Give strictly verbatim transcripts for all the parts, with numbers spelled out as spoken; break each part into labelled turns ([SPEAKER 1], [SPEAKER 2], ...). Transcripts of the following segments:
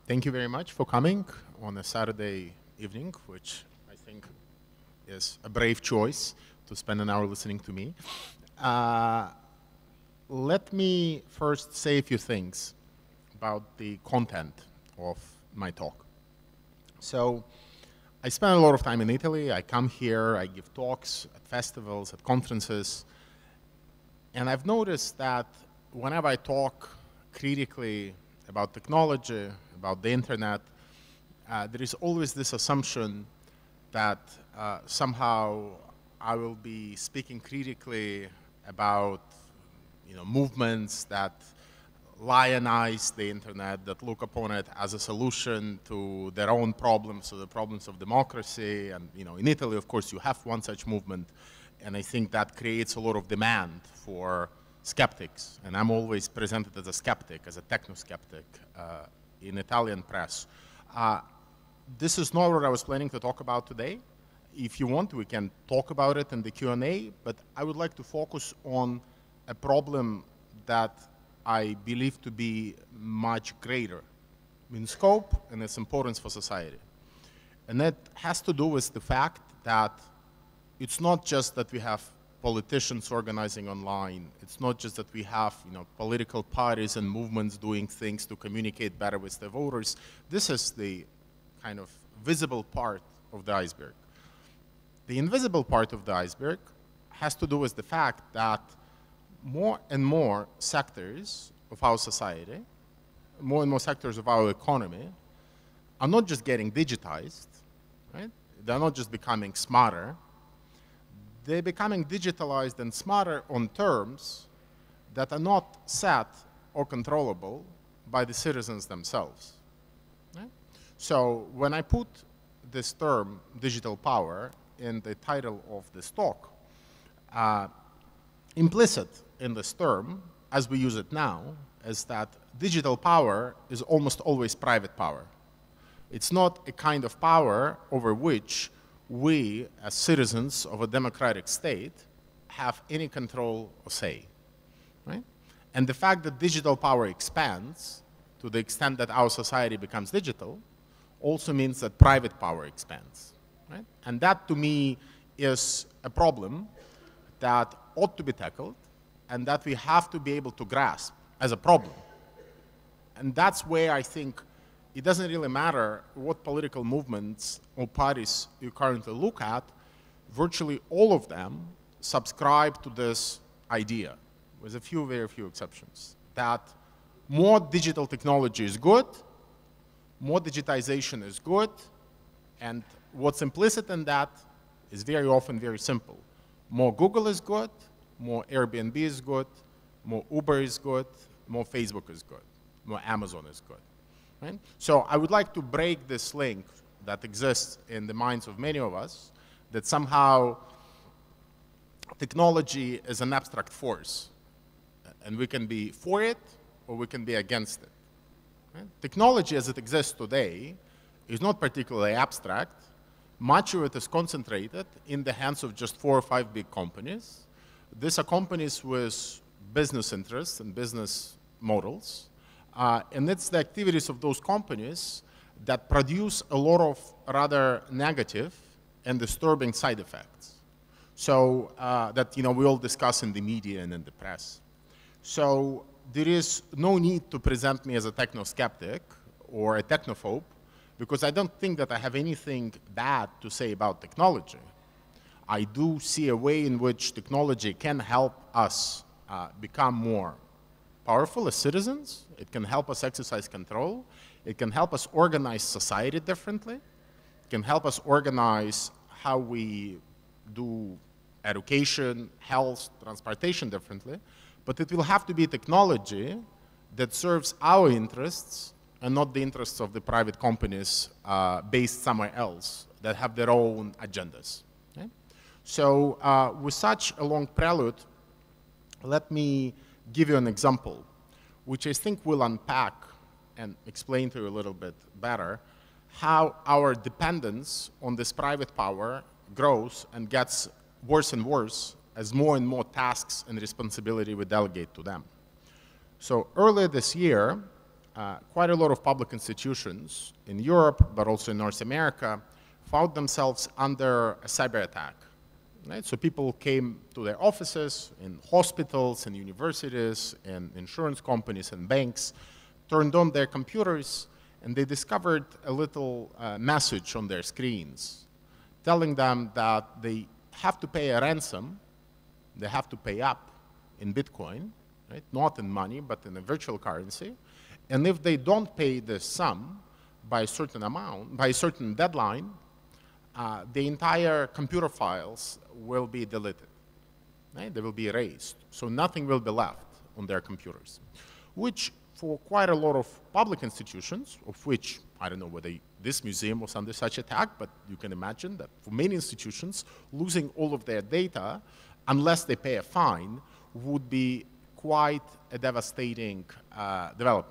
[SPEAKER 1] thank you very much for coming on a Saturday evening, which I think is a brave choice to spend an hour listening to me. Uh, let me first say a few things about the content of my talk. So, I spend a lot of time in Italy. I come here, I give talks at festivals, at conferences, and I've noticed that whenever I talk critically about technology, about the internet, uh, there is always this assumption that uh, somehow I will be speaking critically about you know, movements that lionize the internet, that look upon it as a solution to their own problems, to the problems of democracy. And you know, in Italy, of course, you have one such movement, and I think that creates a lot of demand for skeptics. And I'm always presented as a skeptic, as a techno-skeptic uh, in Italian press. Uh, this is not what I was planning to talk about today. If you want, we can talk about it in the Q and A, but I would like to focus on a problem that I believe to be much greater in scope and its importance for society. And that has to do with the fact that it's not just that we have politicians organizing online. It's not just that we have you know, political parties and movements doing things to communicate better with their voters. This is the kind of visible part of the iceberg. The invisible part of the iceberg has to do with the fact that more and more sectors of our society, more and more sectors of our economy are not just getting digitized, right? They're not just becoming smarter. They're becoming digitalized and smarter on terms that are not set or controllable by the citizens themselves. Right? So when I put this term, digital power, in the title of this talk, uh, implicit in this term, as we use it now, is that digital power is almost always private power. It's not a kind of power over which we, as citizens of a democratic state, have any control or say, right? And the fact that digital power expands to the extent that our society becomes digital also means that private power expands, right? And that, to me, is a problem that ought to be tackled and that we have to be able to grasp as a problem. And that's where I think it doesn't really matter what political movements or parties you currently look at, virtually all of them subscribe to this idea, with a few, very few exceptions, that more digital technology is good, more digitization is good, and what's implicit in that is very often very simple. More Google is good, more Airbnb is good, more Uber is good, more Facebook is good, more Amazon is good. Right? So I would like to break this link that exists in the minds of many of us, that somehow technology is an abstract force, and we can be for it or we can be against it. Right? Technology as it exists today is not particularly abstract. Much of it is concentrated in the hands of just four or five big companies. These are companies with business interests and business models. Uh, and it's the activities of those companies that produce a lot of rather negative and disturbing side effects. So uh, that you know we all discuss in the media and in the press. So there is no need to present me as a techno-skeptic or a technophobe, because I don't think that I have anything bad to say about technology. I do see a way in which technology can help us uh, become more powerful as citizens. It can help us exercise control. It can help us organize society differently. It can help us organize how we do education, health, transportation differently. But it will have to be technology that serves our interests and not the interests of the private companies uh, based somewhere else that have their own agendas. Okay? So uh, with such a long prelude, let me give you an example, which I think will unpack and explain to you a little bit better how our dependence on this private power grows and gets worse and worse as more and more tasks and responsibility we delegate to them. So earlier this year, uh, quite a lot of public institutions in Europe, but also in North America, found themselves under a cyber attack. Right? So people came to their offices in hospitals and universities and insurance companies and banks, turned on their computers, and they discovered a little uh, message on their screens telling them that they have to pay a ransom, they have to pay up in Bitcoin, right? Not in money, but in a virtual currency. And if they don't pay this sum by a certain amount, by a certain deadline, uh, the entire computer files will be deleted. Right? They will be erased. So nothing will be left on their computers, which for quite a lot of public institutions, of which, I don't know whether this museum was under such attack, but you can imagine that for many institutions, losing all of their data, unless they pay a fine, would be quite a devastating uh, development.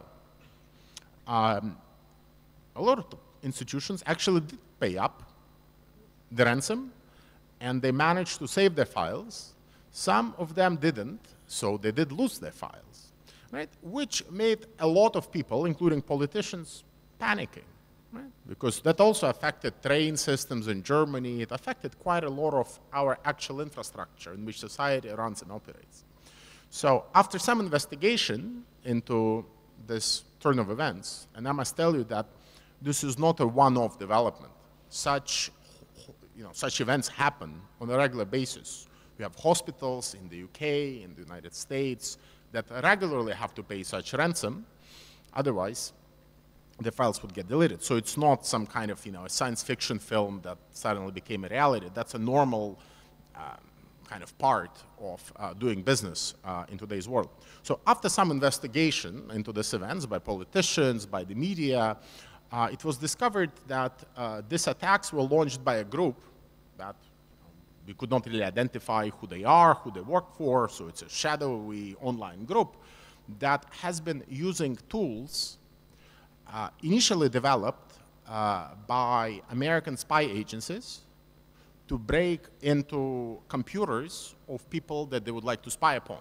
[SPEAKER 1] Um, a lot of institutions actually did pay up the ransom, and they managed to save their files. Some of them didn't, so they did lose their files, right? Which made a lot of people, including politicians, panicking, right? Because that also affected train systems in Germany. It affected quite a lot of our actual infrastructure in which society runs and operates. So after some investigation into this turn of events, and I must tell you that this is not a one-off development. Such, you know, such events happen on a regular basis. We have hospitals in the U K, in the United States, that regularly have to pay such ransom. Otherwise, the files would get deleted. So it's not some kind of, you know, a science fiction film that suddenly became a reality. That's a normal uh, kind of part of uh, doing business uh, in today's world. So after some investigation into these events by politicians, by the media, uh, it was discovered that uh, these attacks were launched by a group that we could not really identify who they are, who they work for, so it's a shadowy online group that has been using tools uh, initially developed uh, by American spy agencies to break into computers of people that they would like to spy upon.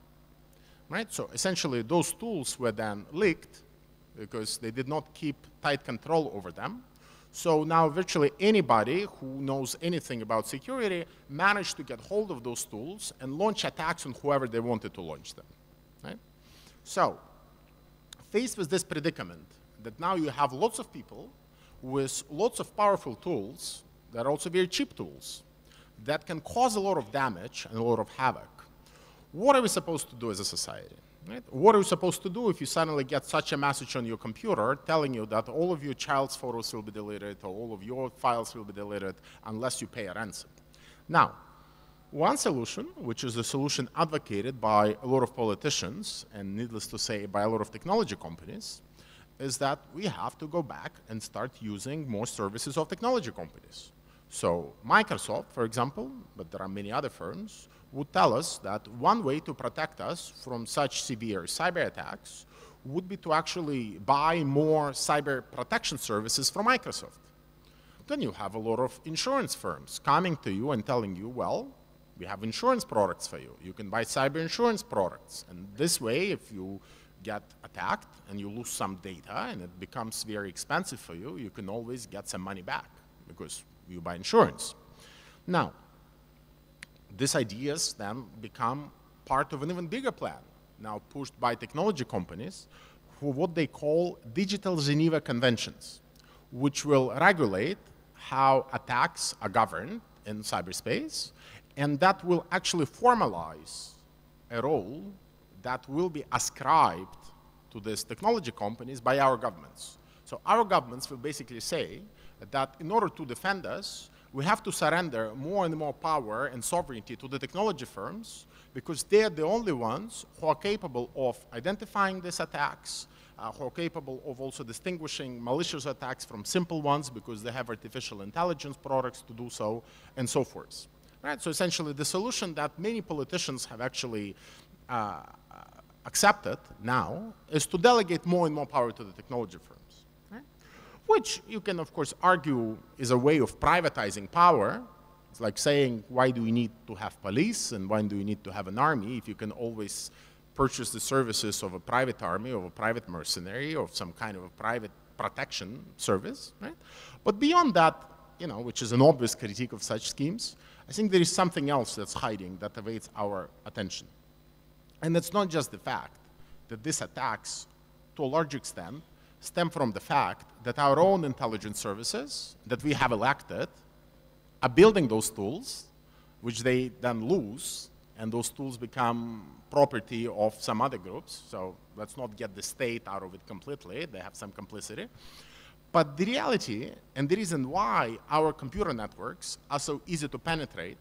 [SPEAKER 1] Right? So essentially those tools were then leaked because they did not keep tight control over them. So now virtually anybody who knows anything about security managed to get hold of those tools and launch attacks on whoever they wanted to launch them. Right? So faced with this predicament that now you have lots of people with lots of powerful tools that are also very cheap tools that can cause a lot of damage and a lot of havoc. What are we supposed to do as a society? Right? What are we supposed to do if you suddenly get such a message on your computer telling you that all of your child's photos will be deleted or all of your files will be deleted unless you pay a ransom? Now, one solution, which is a solution advocated by a lot of politicians and needless to say by a lot of technology companies, is that we have to go back and start using more services of technology companies. So Microsoft, for example, but there are many other firms, would tell us that one way to protect us from such severe cyber attacks would be to actually buy more cyber protection services from Microsoft. Then you have a lot of insurance firms coming to you and telling you, well, we have insurance products for you. You can buy cyber insurance products. And this way, if you get attacked and you lose some data and it becomes very expensive for you, you can always get some money back because you buy insurance. Now, these ideas then become part of an even bigger plan, now pushed by technology companies, for what they call digital Geneva Conventions, which will regulate how attacks are governed in cyberspace, and that will actually formalize a role that will be ascribed to these technology companies by our governments. So our governments will basically say that in order to defend us, we have to surrender more and more power and sovereignty to the technology firms because they're the only ones who are capable of identifying these attacks, uh, who are capable of also distinguishing malicious attacks from simple ones because they have artificial intelligence products to do so, and so forth. Right? So essentially the solution that many politicians have actually uh, accepted now is to delegate more and more power to the technology firms. Which you can, of course, argue is a way of privatizing power. It's like saying, why do we need to have police and why do we need to have an army if you can always purchase the services of a private army, of a private mercenary, of some kind of a private protection service, right? But beyond that, you know, which is an obvious critique of such schemes, I think there is something else that's hiding that evades our attention. And it's not just the fact that these attacks, to a large extent, stem from the fact that our own intelligence services that we have elected are building those tools, which they then lose, and those tools become property of some other groups. So let's not get the state out of it completely. They have some complicity. But the reality, and the reason why our computer networks are so easy to penetrate,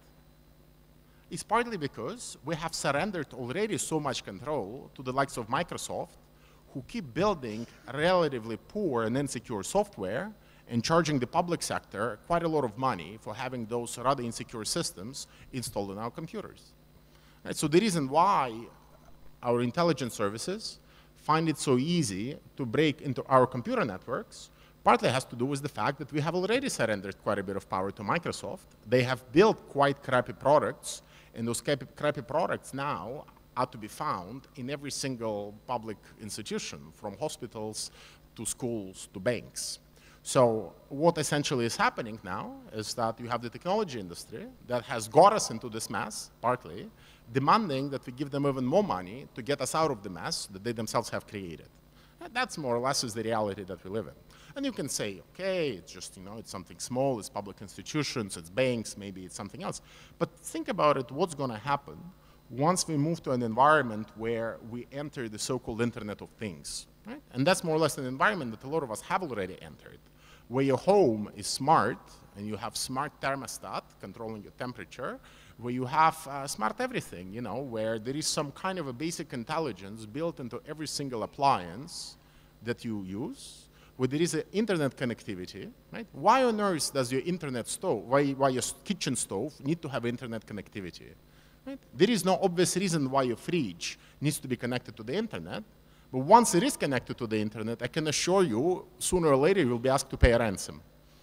[SPEAKER 1] is partly because we have surrendered already so much control to the likes of Microsoft, who keep building relatively poor and insecure software and charging the public sector quite a lot of money for having those rather insecure systems installed in our computers. Right? So the reason why our intelligence services find it so easy to break into our computer networks partly has to do with the fact that we have already surrendered quite a bit of power to Microsoft. They have built quite crappy products, and those crappy, crappy products now are to be found in every single public institution, from hospitals to schools to banks. So what essentially is happening now is that you have the technology industry that has got us into this mess, partly, demanding that we give them even more money to get us out of the mess that they themselves have created. And that's more or less is the reality that we live in. And you can say, okay, it's just, you know, it's something small, it's public institutions, it's banks, maybe it's something else. But think about it, what's going to happen once we move to an environment where we enter the so-called Internet of Things, right? And that's more or less an environment that a lot of us have already entered, where your home is smart, and you have smart thermostat controlling your temperature, where you have uh, smart everything, you know, where there is some kind of a basic intelligence built into every single appliance that you use, where there is an internet connectivity, right? Why on earth does your internet stove, why, why your kitchen stove need to have internet connectivity? Right? There is no obvious reason why your fridge needs to be connected to the internet, but once it is connected to the internet, I can assure you, sooner or later, you will be asked to pay a ransom.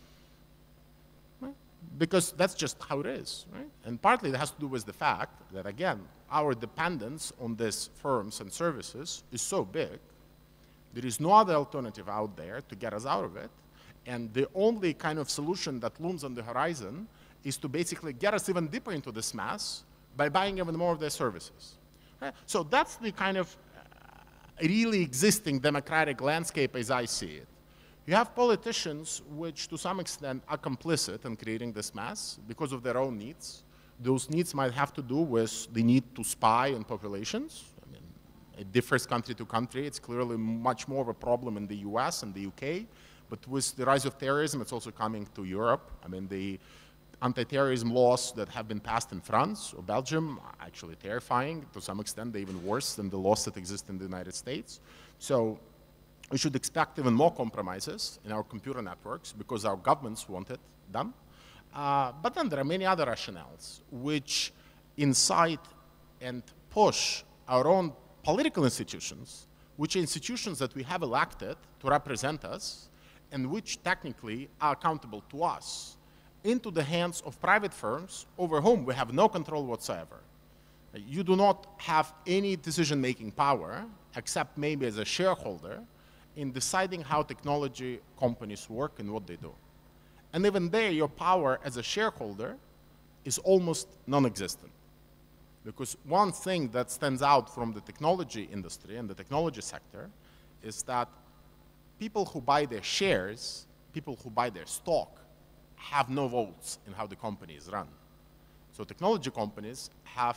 [SPEAKER 1] Right? Because that's just how it is, right? And partly it has to do with the fact that, again, our dependence on these firms and services is so big. There is no other alternative out there to get us out of it. And the only kind of solution that looms on the horizon is to basically get us even deeper into this mess by buying even more of their services. Right? So that's the kind of uh, really existing democratic landscape as I see it. You have politicians which to some extent are complicit in creating this mess because of their own needs. Those needs might have to do with the need to spy on populations. It differs country to country. It's clearly much more of a problem in the U S and the U K. But with the rise of terrorism, it's also coming to Europe. I mean, the anti-terrorism laws that have been passed in France or Belgium are actually terrifying. To some extent, they're even worse than the laws that exist in the United States. So we should expect even more compromises in our computer networks because our governments want it done. Uh, but then there are many other rationales which incite and push our own political institutions, which are institutions that we have elected to represent us and which technically are accountable to us, into the hands of private firms over whom we have no control whatsoever. You do not have any decision-making power, except maybe as a shareholder, in deciding how technology companies work and what they do. And even there, your power as a shareholder is almost non-existent. Because one thing that stands out from the technology industry and the technology sector is that people who buy their shares, people who buy their stock, have no votes in how the company is run. So technology companies have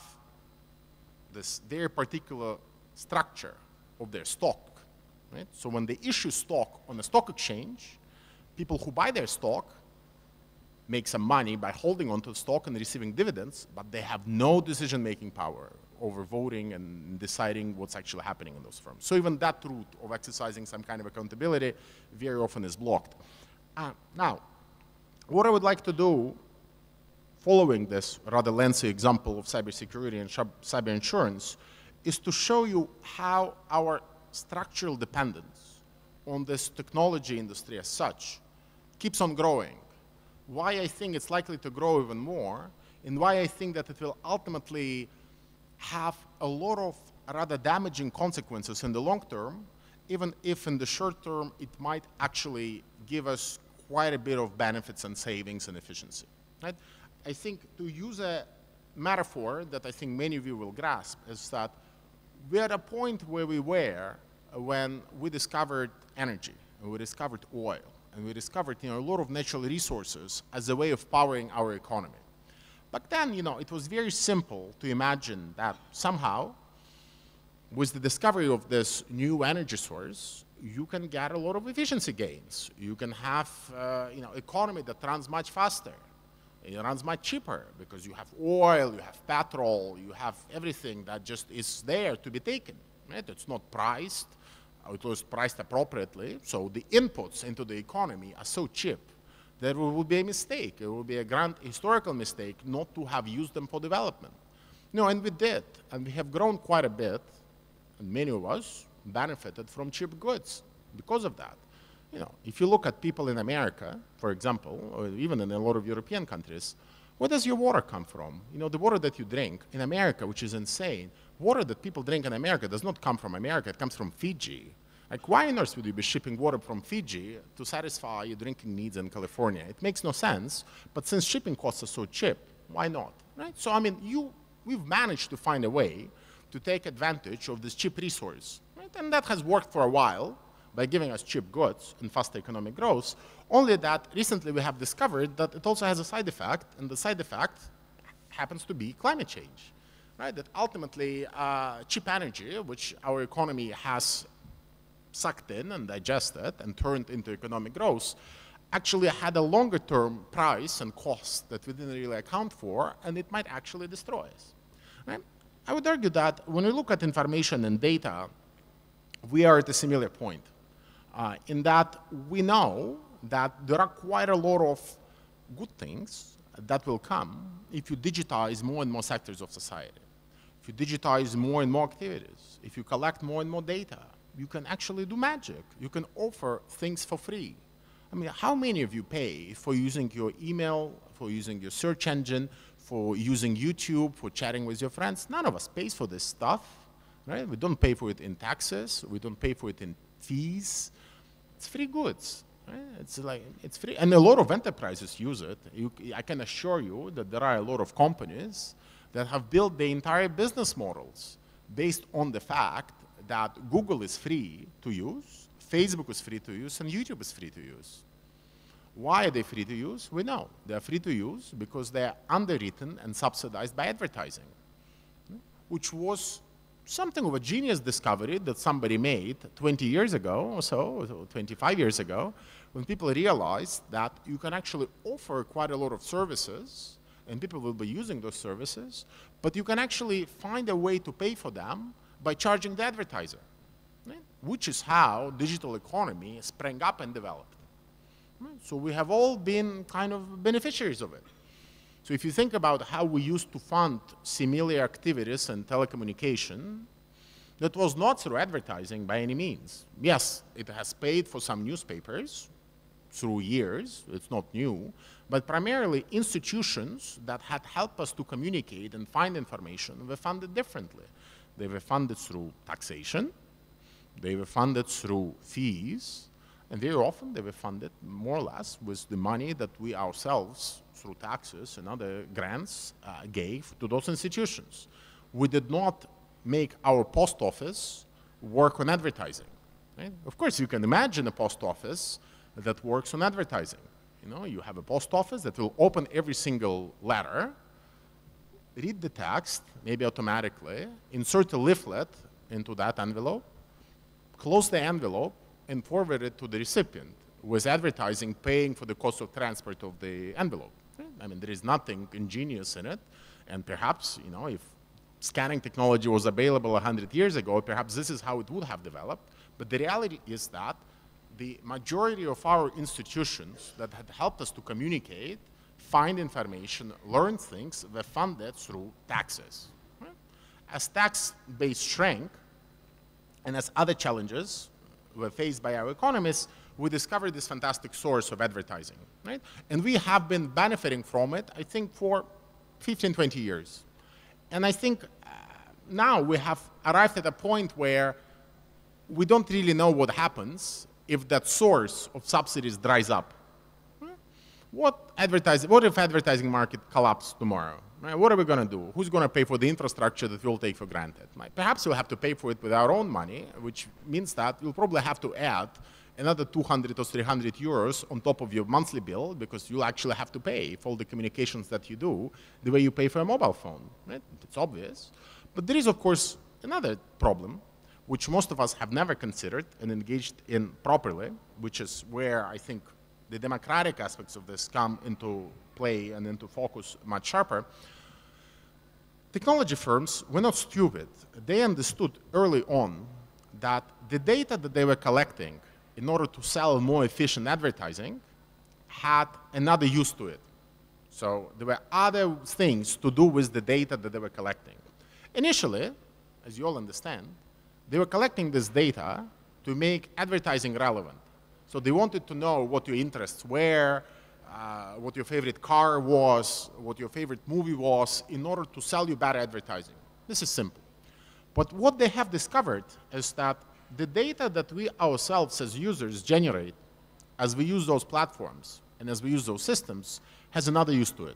[SPEAKER 1] this, their particular structure of their stock. Right? So when they issue stock on a stock exchange, people who buy their stock make some money by holding onto the stock and receiving dividends, but they have no decision-making power over voting and deciding what's actually happening in those firms. So even that route of exercising some kind of accountability very often is blocked. Uh, now, what I would like to do, following this rather lengthy example of cybersecurity and cyber insurance, is to show you how our structural dependence on this technology industry as such keeps on growing. Why I think it's likely to grow even more, and why I think that it will ultimately have a lot of rather damaging consequences in the long term, even if in the short term it might actually give us quite a bit of benefits and savings and efficiency. Right? I think to use a metaphor that I think many of you will grasp is that we're at a point where we were when we discovered energy, and we discovered oil, and we discovered you know, a lot of natural resources as a way of powering our economy. Back then, you know, it was very simple to imagine that somehow, with the discovery of this new energy source, you can get a lot of efficiency gains. You can have, uh, you know, economy that runs much faster. It runs much cheaper because you have oil, you have petrol, you have everything that just is there to be taken. Right? It's not priced. It was priced appropriately. So the inputs into the economy are so cheap that it would be a mistake. It would be a grand historical mistake not to have used them for development. You know, and we did. And we have grown quite a bit. And many of us benefited from cheap goods because of that. You know, if you look at people in America, for example, or even in a lot of European countries, where does your water come from? You know, the water that you drink in America, which is insane, water that people drink in America does not come from America, it comes from Fiji. Like, why on earth would you be shipping water from Fiji to satisfy your drinking needs in California? It makes no sense, but since shipping costs are so cheap, why not, right? So, I mean, you, we've managed to find a way to take advantage of this cheap resource, right? And that has worked for a while by giving us cheap goods and fast economic growth, only that recently we have discovered that it also has a side effect, and the side effect happens to be climate change, right? That ultimately uh, cheap energy, which our economy has sucked in and digested and turned into economic growth, actually had a longer term price and cost that we didn't really account for, and it might actually destroy us, right? I would argue that when we look at information and data, we are at a similar point. Uh, in that we know that there are quite a lot of good things that will come if you digitize more and more sectors of society. If you digitize more and more activities, if you collect more and more data, you can actually do magic. You can offer things for free. I mean, how many of you pay for using your email, for using your search engine, for using YouTube, for chatting with your friends? None of us pays for this stuff, right? We don't pay for it in taxes. We don't pay for it in fees. It's free goods, right? It's like, it's free. And a lot of enterprises use it. You, I can assure you that there are a lot of companies that have built the entire business models based on the fact that Google is free to use, Facebook is free to use, and YouTube is free to use. Why are they free to use? We know. They're free to use because they're underwritten and subsidized by advertising, which was something of a genius discovery that somebody made twenty years ago or so, or twenty-five years ago, when people realized that you can actually offer quite a lot of services, and people will be using those services, but you can actually find a way to pay for them by charging the advertiser, right? Which is how digital economy sprang up and developed. Right? So we have all been kind of beneficiaries of it. So if you think about how we used to fund similar activities and telecommunication, that was not through advertising by any means. Yes, it has paid for some newspapers through years, it's not new, but primarily institutions that had helped us to communicate and find information were funded differently. They were funded through taxation, they were funded through fees, and very often they were funded more or less with the money that we ourselves, through taxes and other grants, uh, gave to those institutions. We did not make our post office work on advertising. Right? Of course, you can imagine a post office that works on advertising. You know, you have a post office that will open every single letter, read the text, maybe automatically, insert a leaflet into that envelope, close the envelope, and forward it to the recipient, with advertising paying for the cost of transport of the envelope. I mean, there is nothing ingenious in it, and perhaps, you know, if scanning technology was available a hundred years ago, perhaps this is how it would have developed. But the reality is that the majority of our institutions that had helped us to communicate, find information, learn things, were funded through taxes. Right? As tax base shrank, and as other challenges were faced by our economists, we discovered this fantastic source of advertising, right? And we have been benefiting from it, I think, for fifteen, twenty years. And I think uh, now we have arrived at a point where we don't really know what happens if that source of subsidies dries up. What, advertising, what if advertising market collapses tomorrow? Right? What are we going to do? Who's going to pay for the infrastructure that we'll take for granted? Right? Perhaps we'll have to pay for it with our own money, which means that you'll probably have to add another two hundred or three hundred euros on top of your monthly bill, because you'll actually have to pay for all the communications that you do the way you pay for a mobile phone. Right? It's obvious. But there is, of course, another problem, which most of us have never considered and engaged in properly, which is where I think the democratic aspects of this come into play and into focus much sharper. Technology firms were not stupid. They understood early on that the data that they were collecting in order to sell more efficient advertising had another use to it. So there were other things to do with the data that they were collecting. Initially, as you all understand, they were collecting this data to make advertising relevant. So they wanted to know what your interests were, uh, what your favorite car was, what your favorite movie was, in order to sell you better advertising. This is simple. But what they have discovered is that the data that we ourselves as users generate as we use those platforms and as we use those systems has another use to it.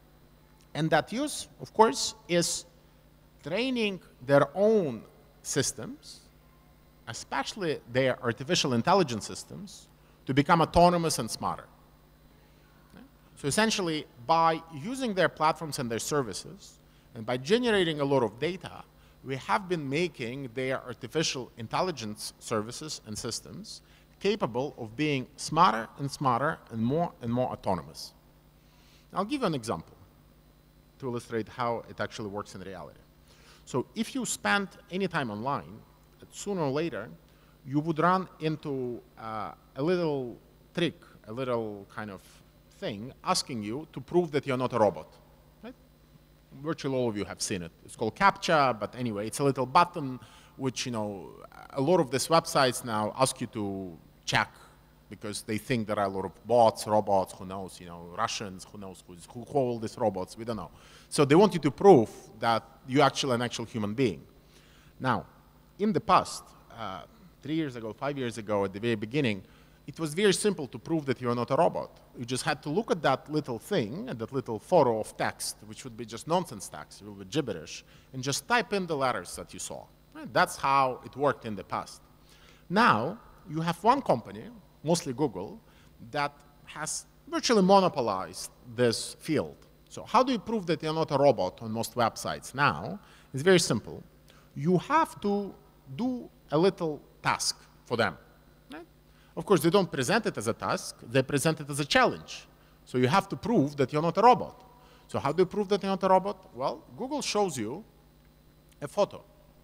[SPEAKER 1] And that use, of course, is training their own systems, especially their artificial intelligence systems, to become autonomous and smarter. Okay? So essentially, by using their platforms and their services, and by generating a lot of data, we have been making their artificial intelligence services and systems capable of being smarter and smarter and more and more autonomous. I'll give you an example to illustrate how it actually works in reality. So if you spend any time online, sooner or later, you would run into uh, a little trick, a little kind of thing asking you to prove that you're not a robot. Right? Virtually all of you have seen it. It's called CAPTCHA, but anyway, it's a little button which, you know, a lot of these websites now ask you to check because they think there are a lot of bots, robots, who knows, you know, Russians, who knows who's, who call these robots, we don't know. So they want you to prove that you're actually an actual human being. Now, in the past, uh, three years ago, five years ago, at the very beginning, it was very simple to prove that you're not a robot. You just had to look at that little thing, and that little photo of text, which would be just nonsense text, it would be gibberish, and just type in the letters that you saw. Right? That's how it worked in the past. Now, you have one company, mostly Google, that has virtually monopolized this field. So how do you prove that you're not a robot on most websites now? It's very simple. You have to do a little task for them. Right? Of course, they don't present it as a task, they present it as a challenge. So you have to prove that you're not a robot. So how do you prove that you're not a robot? Well, Google shows you a photo.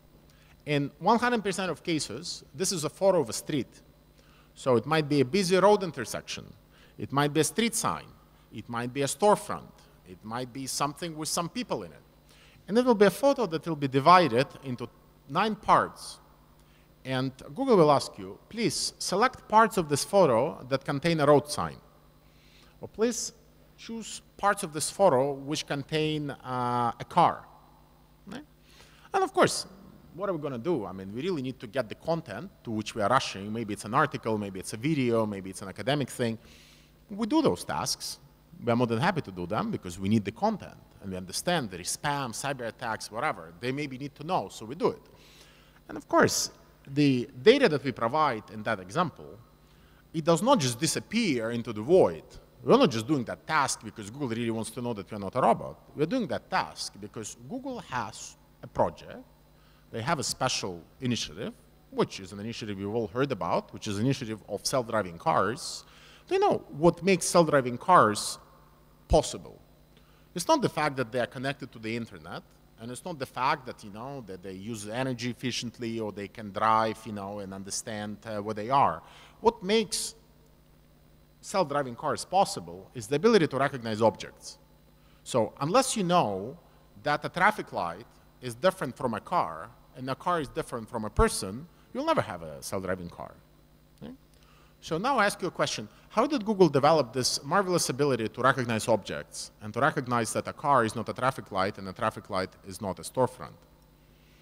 [SPEAKER 1] In one hundred percent of cases, this is a photo of a street. So it might be a busy road intersection. It might be a street sign. It might be a storefront. It might be something with some people in it. And it will be a photo that will be divided into nine parts. And Google will ask you, please select parts of this photo that contain a road sign. Or please choose parts of this photo which contain uh, a car. Right? And of course, what are we going to do? I mean, we really need to get the content to which we are rushing. Maybe it's an article, maybe it's a video, maybe it's an academic thing. We do those tasks. We are more than happy to do them because we need the content. And we understand there is spam, cyber attacks, whatever. They maybe need to know, so we do it. And of course, the data that we provide in that example, it does not just disappear into the void. We're not just doing that task because Google really wants to know that we're not a robot. We're doing that task because Google has a project. They have a special initiative, which is an initiative you've all heard about, which is an initiative of self-driving cars. They know what makes self-driving cars possible. It's not the fact that they are connected to the internet, and it's not the fact that, you know, that they use energy efficiently or they can drive, you know, and understand uh, where they are. What makes self-driving cars possible is the ability to recognize objects. So unless you know that a traffic light is different from a car, and a car is different from a person, you'll never have a self-driving car. Okay? So now I ask you a question. How did Google develop this marvelous ability to recognize objects and to recognize that a car is not a traffic light and a traffic light is not a storefront?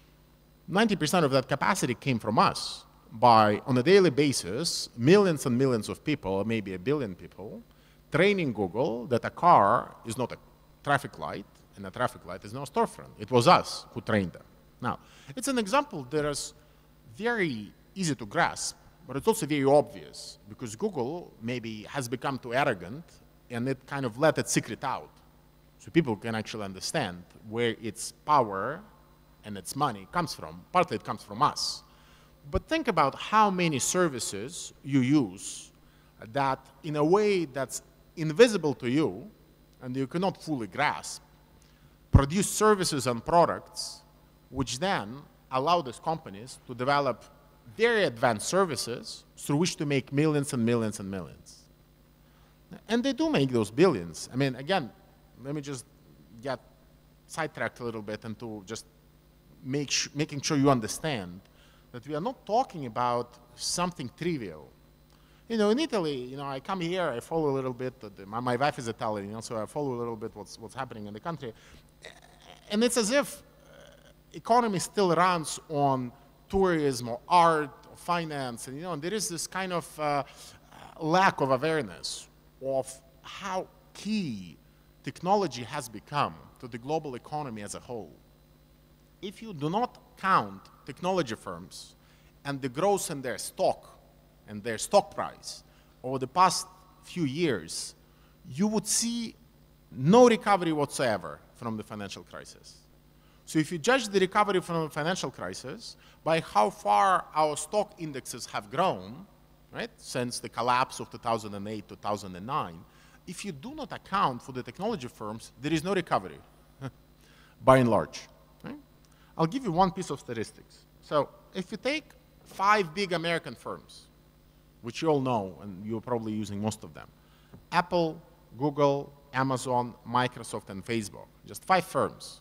[SPEAKER 1] ninety percent of that capacity came from us by, on a daily basis, millions and millions of people, or maybe a billion people, training Google that a car is not a traffic light, and a traffic light is not a storefront. It was us who trained them. Now, it's an example that is very easy to grasp, but it's also very obvious, because Google maybe has become too arrogant, and it kind of let its secret out. So people can actually understand where its power and its money comes from. Partly it comes from us. But think about how many services you use that, in a way that's invisible to you and you cannot fully grasp, produce services and products which then allow these companies to develop very advanced services through which to make millions and millions and millions. And they do make those billions. I mean, again, let me just get sidetracked a little bit into just make sh making sure you understand that we are not talking about something trivial. You know, in Italy, you know, I come here, I follow a little bit, the, my, my wife is Italian, you know, so I follow a little bit what's, what's happening in the country. And it's as if uh, economy still runs on tourism or art or finance, and, you know, and there is this kind of uh, lack of awareness of how key technology has become to the global economy as a whole. If you do not count technology firms and the growth in their stock and their stock price over the past few years, you would see no recovery whatsoever from the financial crisis. So if you judge the recovery from the financial crisis by how far our stock indexes have grown, right, since the collapse of two thousand eight, two thousand nine, if you do not account for the technology firms, there is no recovery, by and large. Right? I'll give you one piece of statistics. So if you take five big American firms, which you all know, and you're probably using most of them, Apple, Google, Amazon, Microsoft, and Facebook, just five firms.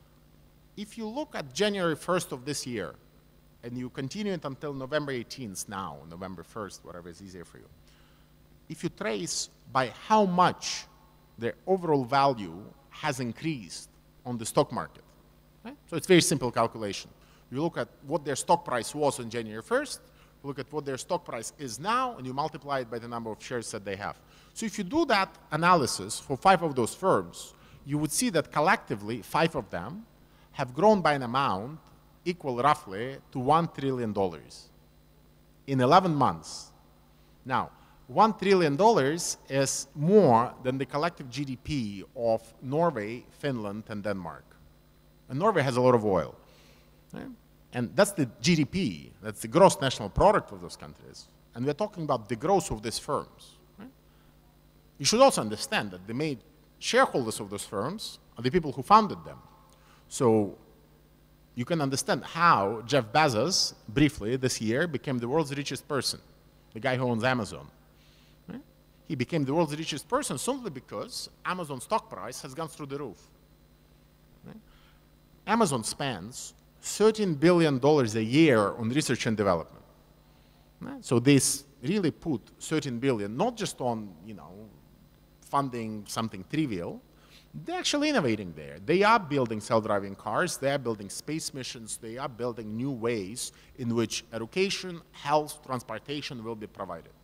[SPEAKER 1] If you look at January first of this year, and you continue it until November eighteenth now, November first, whatever is easier for you, if you trace by how much their overall value has increased on the stock market, right? So it's very simple calculation. You look at what their stock price was on January first, you look at what their stock price is now, and you multiply it by the number of shares that they have. So if you do that analysis for five of those firms, you would see that collectively, five of them have grown by an amount equal roughly to one trillion dollars in eleven months. Now, one trillion dollars is more than the collective G D P of Norway, Finland, and Denmark. And Norway has a lot of oil. Right? And that's the G D P, that's the gross national product of those countries. And we're talking about the growth of these firms. Right? You should also understand that the main shareholders of those firms are the people who founded them. So you can understand how Jeff Bezos, briefly this year, became the world's richest person, the guy who owns Amazon. Right? He became the world's richest person simply because Amazon's stock price has gone through the roof. Right? Amazon spends thirteen billion dollars a year on research and development. Right? So they really put thirteen billion dollars not just on, you know, funding something trivial. They're actually innovating there. They are building self-driving cars, they are building space missions, they are building new ways in which education, health, transportation will be provided.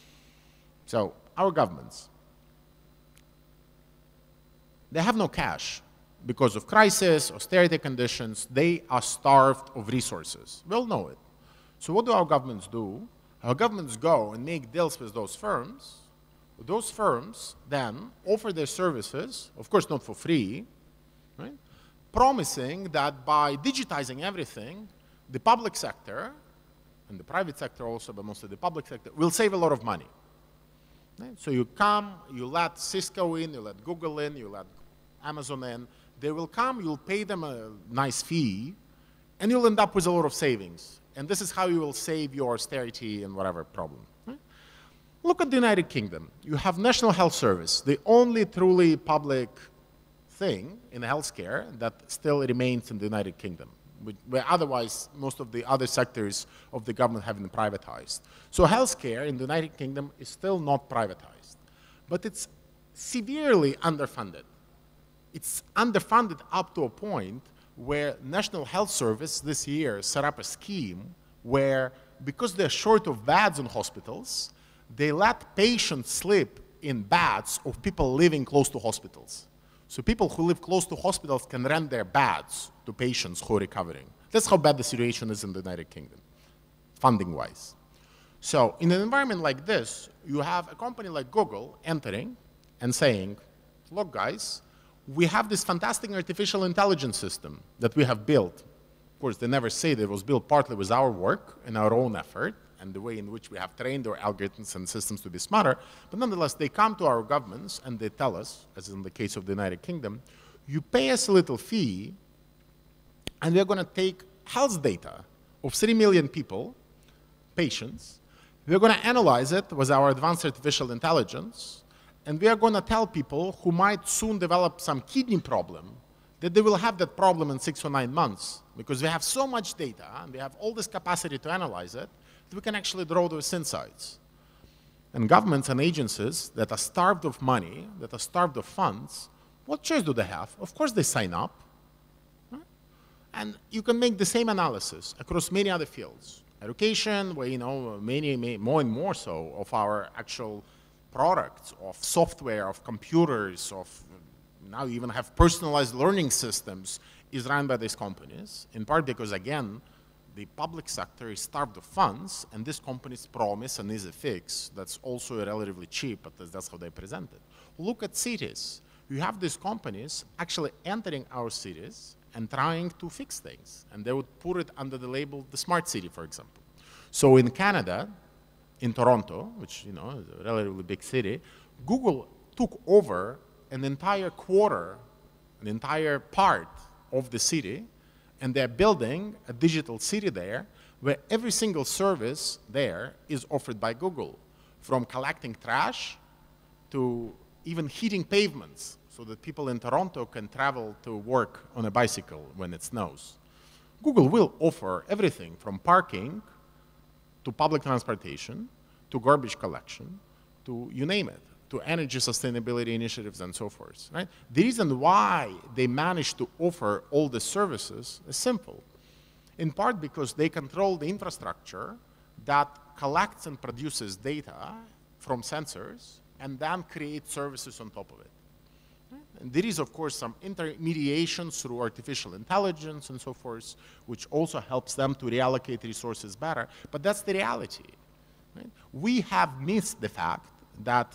[SPEAKER 1] So our governments, they have no cash because of crisis, austerity conditions. They are starved of resources. We all know it. So what do our governments do? Our governments go and make deals with those firms. Those firms then offer their services, of course not for free, right? Promising that by digitizing everything, the public sector, and the private sector also, but mostly the public sector, will save a lot of money. Right? So you come, you let Cisco in, you let Google in, you let Amazon in, they will come, you'll pay them a nice fee, and you'll end up with a lot of savings. And this is how you will save your austerity and whatever problem. Right? Look at the United Kingdom. You have National Health Service, the only truly public thing in healthcare that still remains in the United Kingdom, where otherwise most of the other sectors of the government have been privatized. So healthcare in the United Kingdom is still not privatized, but it's severely underfunded. It's underfunded up to a point where National Health Service this year set up a scheme where, because they're short of beds in hospitals, they let patients sleep in beds of people living close to hospitals. So people who live close to hospitals can rent their beds to patients who are recovering. That's how bad the situation is in the United Kingdom, funding-wise. So in an environment like this, you have a company like Google entering and saying, look, guys, we have this fantastic artificial intelligence system that we have built. Of course, they never say that it was built partly with our work and our own effort and the way in which we have trained our algorithms and systems to be smarter. But nonetheless, they come to our governments and they tell us, as in the case of the United Kingdom, you pay us a little fee and we're going to take health data of three million people, patients. We're going to analyze it with our advanced artificial intelligence, and we are going to tell people who might soon develop some kidney problem that they will have that problem in six or nine months because we have so much data and we have all this capacity to analyze it that we can actually draw those insights. And governments and agencies that are starved of money, that are starved of funds, what choice do they have? Of course they sign up. Right? And you can make the same analysis across many other fields. Education, where, you know, many, many, more and more so of our actual products, of software, of computers, of now you even have personalized learning systems is run by these companies, in part because, again, the public sector is starved of funds, and these companies promise an easy fix that's also relatively cheap, but that's how they present it. Look at cities. You have these companies actually entering our cities and trying to fix things, and they would put it under the label the smart city, for example. So in Canada, in Toronto, which, you know, is a relatively big city, Google took over an entire quarter, an entire part of the city, and they're building a digital city there where every single service there is offered by Google, from collecting trash to even heating pavements so that people in Toronto can travel to work on a bicycle when it snows. Google will offer everything from parking to public transportation to garbage collection to you name it, to energy sustainability initiatives and so forth. Right? The reason why they managed to offer all the services is simple. In part because they control the infrastructure that collects and produces data from sensors and then creates services on top of it. Right? And there is, of course, some intermediations through artificial intelligence and so forth, which also helps them to reallocate resources better, but that's the reality. Right? We have missed the fact that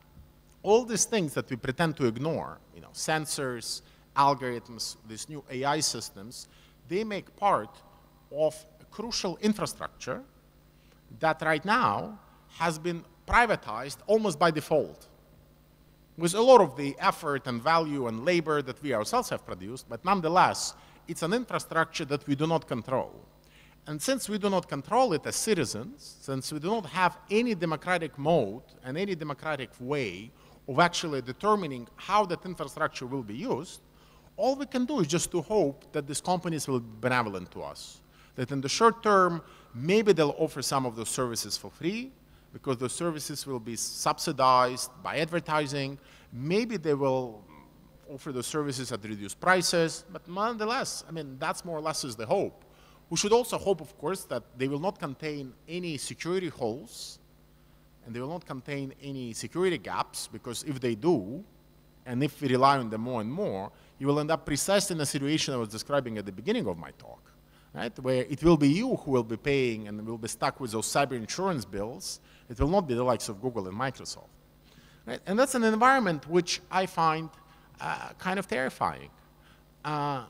[SPEAKER 1] all these things that we pretend to ignore, you know, sensors, algorithms, these new A I systems, they make part of a crucial infrastructure that right now has been privatized almost by default, with a lot of the effort and value and labor that we ourselves have produced, but nonetheless, it's an infrastructure that we do not control. And since we do not control it as citizens, since we do not have any democratic mode and any democratic way of actually determining how that infrastructure will be used, all we can do is just to hope that these companies will be benevolent to us. That in the short term, maybe they'll offer some of those services for free, because those services will be subsidized by advertising. Maybe they will offer those services at reduced prices, but nonetheless, I mean, that's more or less is the hope. We should also hope, of course, that they will not contain any security holes, and they will not contain any security gaps, because if they do, and if we rely on them more and more, you will end up precisely in a situation I was describing at the beginning of my talk, right? Where it will be you who will be paying and will be stuck with those cyber insurance bills. It will not be the likes of Google and Microsoft. Right? And that's an environment which I find uh, kind of terrifying. Uh,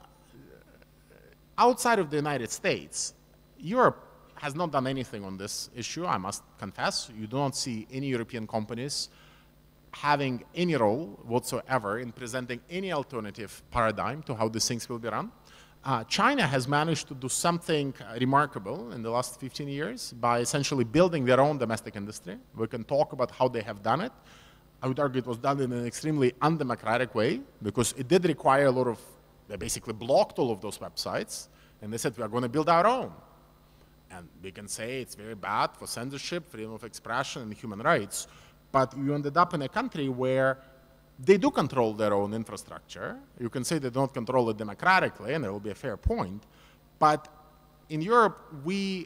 [SPEAKER 1] outside of the United States, Europe has not done anything on this issue, I must confess. You do not see any European companies having any role whatsoever in presenting any alternative paradigm to how these things will be run. Uh, China has managed to do something uh, remarkable in the last fifteen years by essentially building their own domestic industry. We can talk about how they have done it. I would argue it was done in an extremely undemocratic way, because it did require a lot of, they basically blocked all of those websites, and they said, we are going to build our own. And we can say it's very bad for censorship, freedom of expression, and human rights, but you ended up in a country where They do control their own infrastructure. You can say they don't control it democratically, and it will be a fair point. But in Europe, we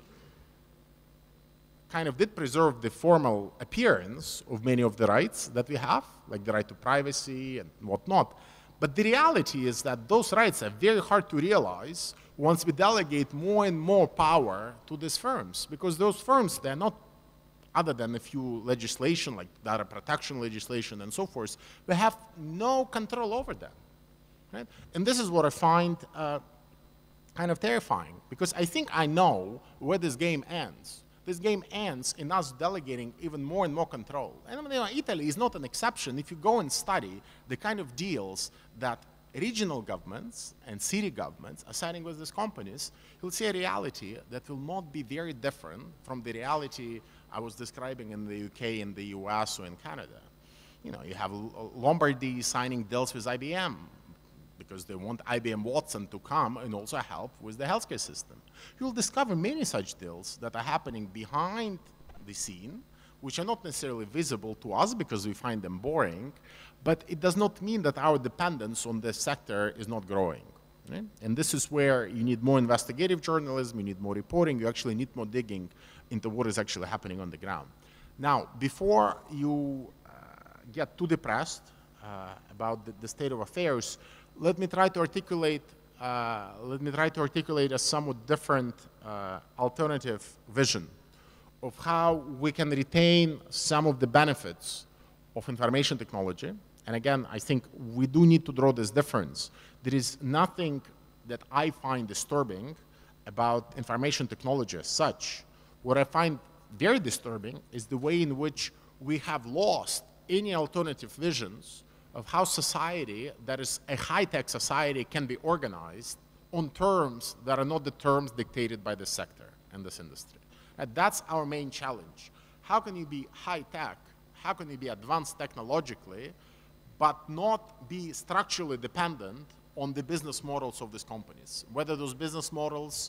[SPEAKER 1] kind of did preserve the formal appearance of many of the rights that we have, like the right to privacy and whatnot. But the reality is that those rights are very hard to realize once we delegate more and more power to these firms, because those firms, they're not, other than a few legislation like data protection legislation and so forth, we have no control over them, right? And this is what I find uh, kind of terrifying, because I think I know where this game ends. This game ends in us delegating even more and more control. And you know, Italy is not an exception. If you go and study the kind of deals that regional governments and city governments are signing with these companies, you'll see a reality that will not be very different from the reality I was describing in the U K, in the U S, or in Canada. You know, you have Lombardy signing deals with I B M because they want I B M Watson to come and also help with the healthcare system. You'll discover many such deals that are happening behind the scene, which are not necessarily visible to us because we find them boring, but it does not mean that our dependence on this sector is not growing. Right? And this is where you need more investigative journalism, you need more reporting, you actually need more digging into what is actually happening on the ground. Now, before you uh, get too depressed uh, about the, the state of affairs, let me try to articulate, uh, let me try to articulate a somewhat different uh, alternative vision of how we can retain some of the benefits of information technology. And again, I think we do need to draw this difference. There is nothing that I find disturbing about information technology as such. What I find very disturbing is the way in which we have lost any alternative visions of how society, that is a high-tech society, can be organized on terms that are not the terms dictated by this sector and this industry. And that's our main challenge. How can you be high-tech, how can you be advanced technologically, but not be structurally dependent on the business models of these companies, whether those business models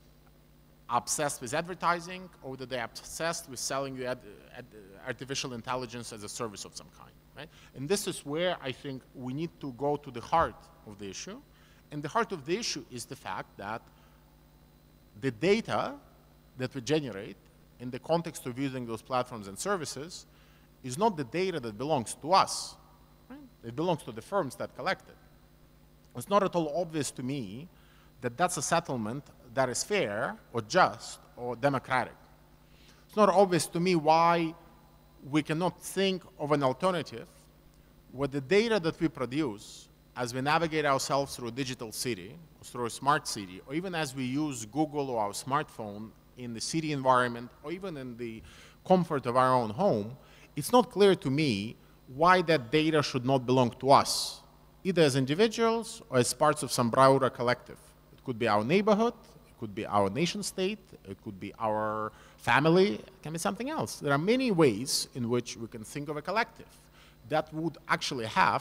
[SPEAKER 1] are obsessed with advertising or whether they're obsessed with selling you ad, ad, artificial intelligence as a service of some kind, right? And this is where I think we need to go to the heart of the issue. And the heart of the issue is the fact that the data that we generate in the context of using those platforms and services is not the data that belongs to us. Right? It belongs to the firms that collect it. It's not at all obvious to me that that's a settlement that is fair or just or democratic. It's not obvious to me why we cannot think of an alternative where the data that we produce as we navigate ourselves through a digital city, or through a smart city, or even as we use Google or our smartphone in the city environment, or even in the comfort of our own home, it's not clear to me why that data should not belong to us, either as individuals or as parts of some broader collective. It could be our neighborhood, it could be our nation state, it could be our family, it can be something else. There are many ways in which we can think of a collective that would actually have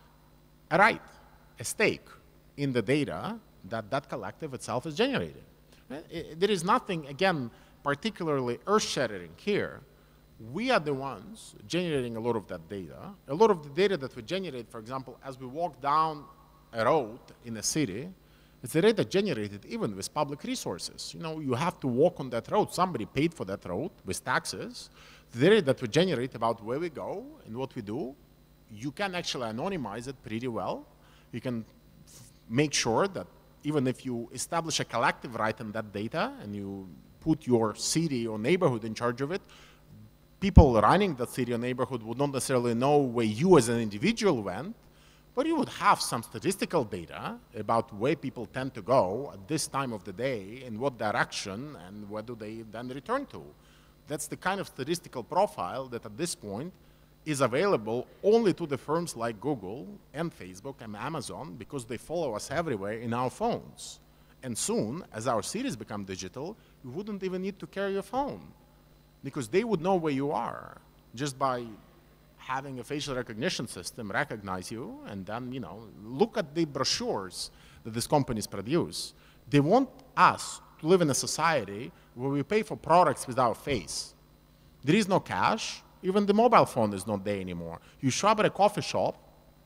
[SPEAKER 1] a right, a stake in the data that that collective itself is generating. There is nothing, again, particularly earth-shattering here. We are the ones generating a lot of that data. A lot of the data that we generate, for example, as we walk down a road in a city, it's the data generated even with public resources. You know, you have to walk on that road. Somebody paid for that road with taxes. The data that we generate about where we go and what we do, you can actually anonymize it pretty well. You can make sure that even if you establish a collective right in that data and you put your city or neighborhood in charge of it, people running that city or neighborhood would not necessarily know where you as an individual went, but you would have some statistical data about where people tend to go at this time of the day, in what direction, and where do they then return to. That's the kind of statistical profile that at this point is available only to the firms like Google and Facebook and Amazon because they follow us everywhere in our phones. And soon, as our cities become digital, you wouldn't even need to carry your phone because they would know where you are just by having a facial recognition system recognize you and then, you know, look at the brochures that these companies produce. They want us to live in a society where we pay for products with our face. There is no cash. Even the mobile phone is not there anymore. You shop at a coffee shop,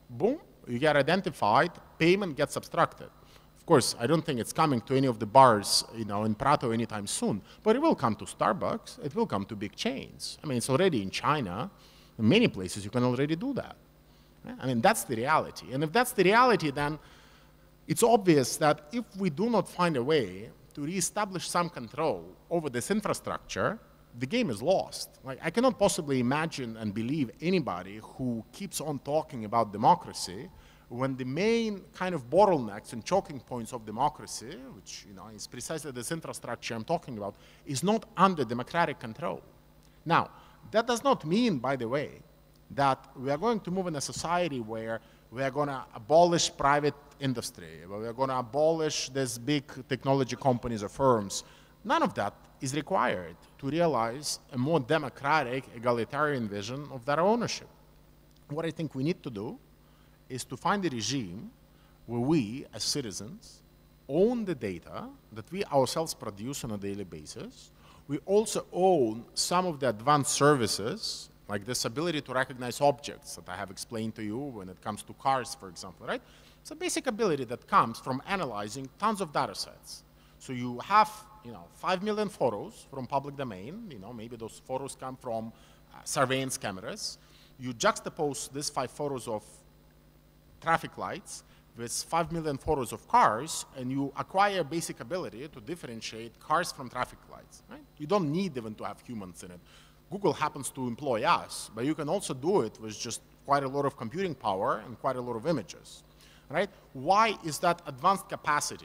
[SPEAKER 1] boom, you get identified, payment gets abstracted. Of course, I don't think it's coming to any of the bars, you know, in Prato anytime soon, but it will come to Starbucks, it will come to big chains. I mean, it's already in China. In many places, you can already do that. I mean, that's the reality. And if that's the reality, then it's obvious that if we do not find a way to reestablish some control over this infrastructure, the game is lost. Like, I cannot possibly imagine and believe anybody who keeps on talking about democracy when the main kind of bottlenecks and choking points of democracy, which, you know, is precisely this infrastructure I'm talking about, is not under democratic control. Now, that does not mean, by the way, that we are going to move in a society where we are going to abolish private industry, where we are going to abolish these big technology companies or firms. None of that is required to realize a more democratic, egalitarian vision of that ownership. What I think we need to do is to find a regime where we, as citizens, own the data that we ourselves produce on a daily basis. We also own some of the advanced services, like this ability to recognize objects that I have explained to you when it comes to cars, for example, right? It's a basic ability that comes from analyzing tons of data sets. So you have, you know, five million photos from public domain. You know, maybe those photos come from uh, surveillance cameras. You juxtapose these five photos of traffic lights with five million photos of cars, and you acquire basic ability to differentiate cars from traffic lights, right? You don't need even to have humans in it. Google happens to employ us, but you can also do it with just quite a lot of computing power and quite a lot of images, right? Why is that advanced capacity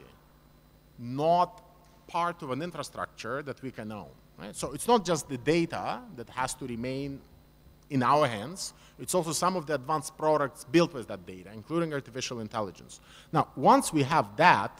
[SPEAKER 1] not part of an infrastructure that we can own, right? So it's not just the data that has to remain in our hands, it's also some of the advanced products built with that data, including artificial intelligence. Now, once we have that,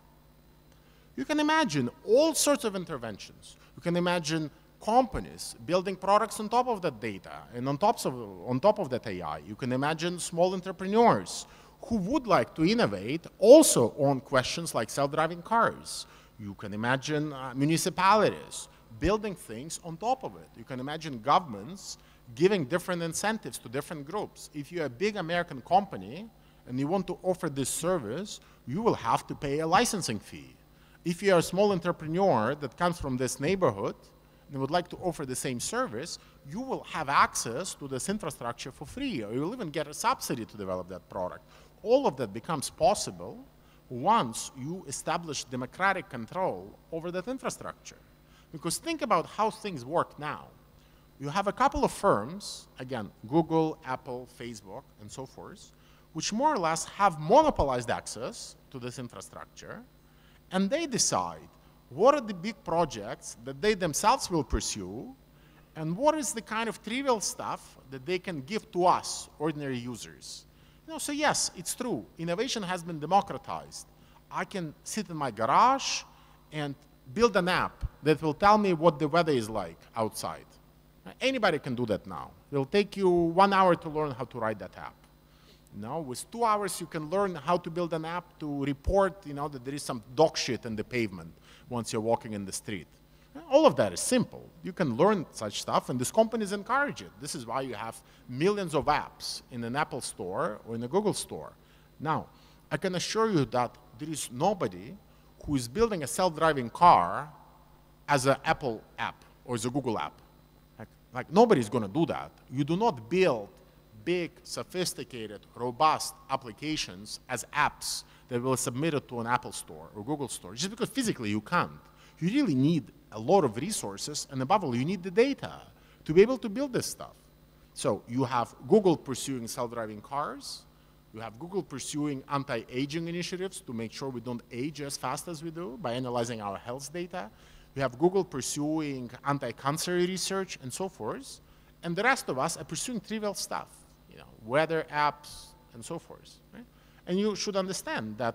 [SPEAKER 1] you can imagine all sorts of interventions. You can imagine companies building products on top of that data and on top of, on top of that A I. You can imagine small entrepreneurs who would like to innovate also on questions like self-driving cars. You can imagine uh, municipalities building things on top of it. You can imagine governments giving different incentives to different groups. If you're a big American company and you want to offer this service, you will have to pay a licensing fee. If you're a small entrepreneur that comes from this neighborhood and would like to offer the same service, you will have access to this infrastructure for free, or you'll even get a subsidy to develop that product. All of that becomes possible once you establish democratic control over that infrastructure. Because think about how things work now. You have a couple of firms, again, Google, Apple, Facebook, and so forth, which more or less have monopolized access to this infrastructure, and they decide what are the big projects that they themselves will pursue, and what is the kind of trivial stuff that they can give to us, ordinary users. You know, so yes, it's true, innovation has been democratized. I can sit in my garage and build an app that will tell me what the weather is like outside. Anybody can do that now. It'll take you one hour to learn how to write that app. You know, with two hours, you can learn how to build an app to report, you know, that there is some dog shit in the pavement once you're walking in the street. All of that is simple. You can learn such stuff, and these companies encourage it. This is why you have millions of apps in an Apple store or in a Google store. Now, I can assure you that there is nobody who is building a self-driving car as an Apple app or as a Google app. Like, like nobody's going to do that. You do not build big, sophisticated, robust applications as apps that will be submitted to an Apple store or Google store, just because physically you can't. You really need a lot of resources, and above all, you need the data to be able to build this stuff. So you have Google pursuing self-driving cars. You have Google pursuing anti-aging initiatives to make sure we don't age as fast as we do by analyzing our health data. You have Google pursuing anti-cancer research and so forth. And the rest of us are pursuing trivial stuff, you know, weather apps and so forth. Right? And you should understand that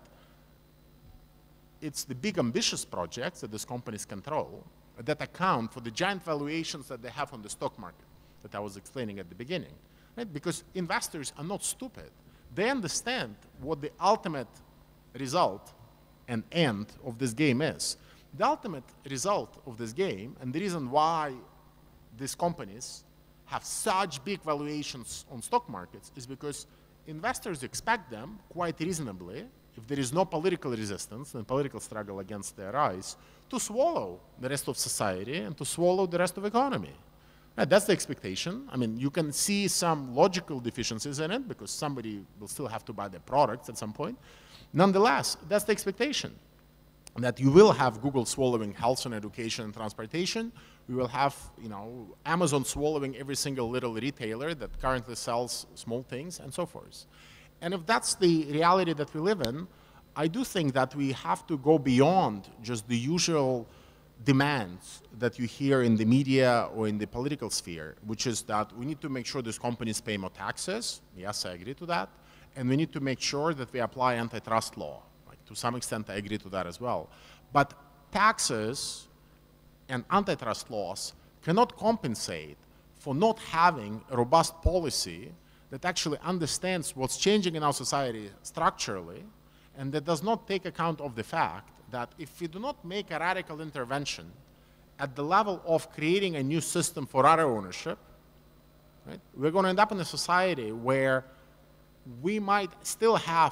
[SPEAKER 1] it's the big ambitious projects that these companies control that account for the giant valuations that they have on the stock market that I was explaining at the beginning. Right? Because investors are not stupid. They understand what the ultimate result and end of this game is. The ultimate result of this game, and the reason why these companies have such big valuations on stock markets, is because investors expect them, quite reasonably, if there is no political resistance and political struggle against their rise, to swallow the rest of society and to swallow the rest of the economy. Right, that's the expectation. I mean, you can see some logical deficiencies in it because somebody will still have to buy their products at some point. Nonetheless, that's the expectation, that you will have Google swallowing health and education and transportation. We will have, you know, Amazon swallowing every single little retailer that currently sells small things and so forth. And if that's the reality that we live in, I do think that we have to go beyond just the usual demands that you hear in the media or in the political sphere, which is that we need to make sure these companies pay more taxes. Yes, I agree to that. And we need to make sure that we apply antitrust law. Like, to some extent, I agree to that as well. But taxes and antitrust laws cannot compensate for not having a robust policy that actually understands what's changing in our society structurally and that does not take account of the fact that if we do not make a radical intervention at the level of creating a new system for auto ownership, right, we're going to end up in a society where we might still have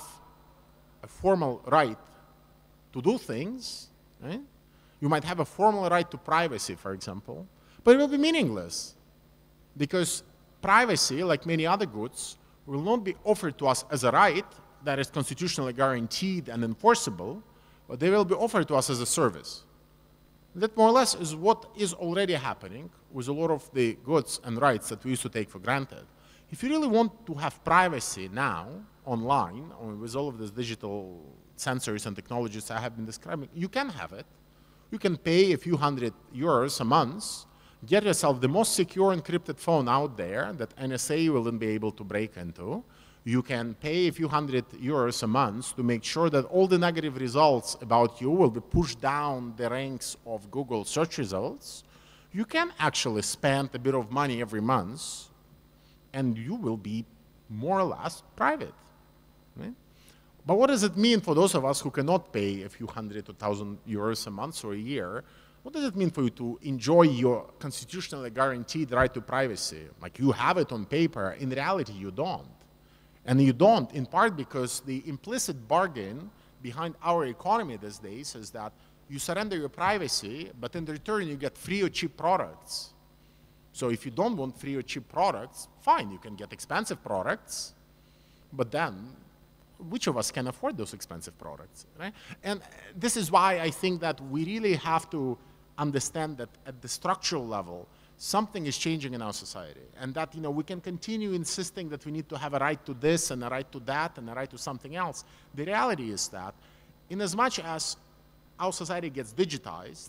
[SPEAKER 1] a formal right to do things, right? You might have a formal right to privacy, for example, but it will be meaningless because privacy, like many other goods, will not be offered to us as a right that is constitutionally guaranteed and enforceable, but they will be offered to us as a service. That more or less is what is already happening with a lot of the goods and rights that we used to take for granted. If you really want to have privacy now, online, or with all of these digital sensors and technologies I have been describing, you can have it. You can pay a few hundred euros a month, get yourself the most secure encrypted phone out there that N S A will then be able to break into. You can pay a few hundred euros a month to make sure that all the negative results about you will be pushed down the ranks of Google search results. You can actually spend a bit of money every month, and you will be more or less private. Right? But what does it mean for those of us who cannot pay a few hundred or thousand euros a month or a year? What does it mean for you to enjoy your constitutionally guaranteed right to privacy? Like, you have it on paper, in reality you don't. And you don't, in part because the implicit bargain behind our economy these days is that you surrender your privacy, but in return you get free or cheap products. So if you don't want free or cheap products, fine, you can get expensive products, but then which of us can afford those expensive products, right? And this is why I think that we really have to understand that at the structural level, something is changing in our society, and that, you know, we can continue insisting that we need to have a right to this and a right to that and a right to something else. The reality is that in as much as our society gets digitized,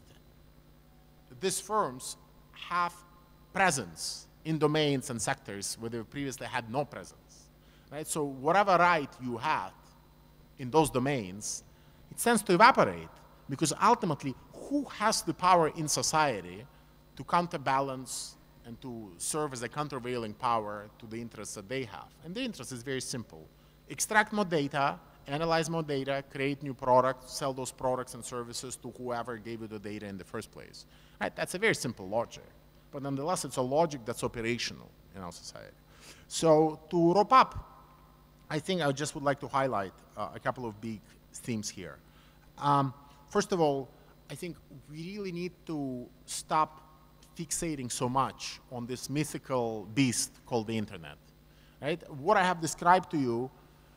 [SPEAKER 1] these firms have presence in domains and sectors where they previously had no presence, right? So whatever right you had in those domains, it tends to evaporate because ultimately, who has the power in society to counterbalance and to serve as a countervailing power to the interests that they have? And the interest is very simple. Extract more data, analyze more data, create new products, sell those products and services to whoever gave you the data in the first place. Right? That's a very simple logic. But nonetheless, it's a logic that's operational in our society. So to wrap up, I think I just would like to highlight uh, a couple of big themes here. Um, first of all, I think we really need to stop fixating so much on this mythical beast called the internet, right? What I have described to you,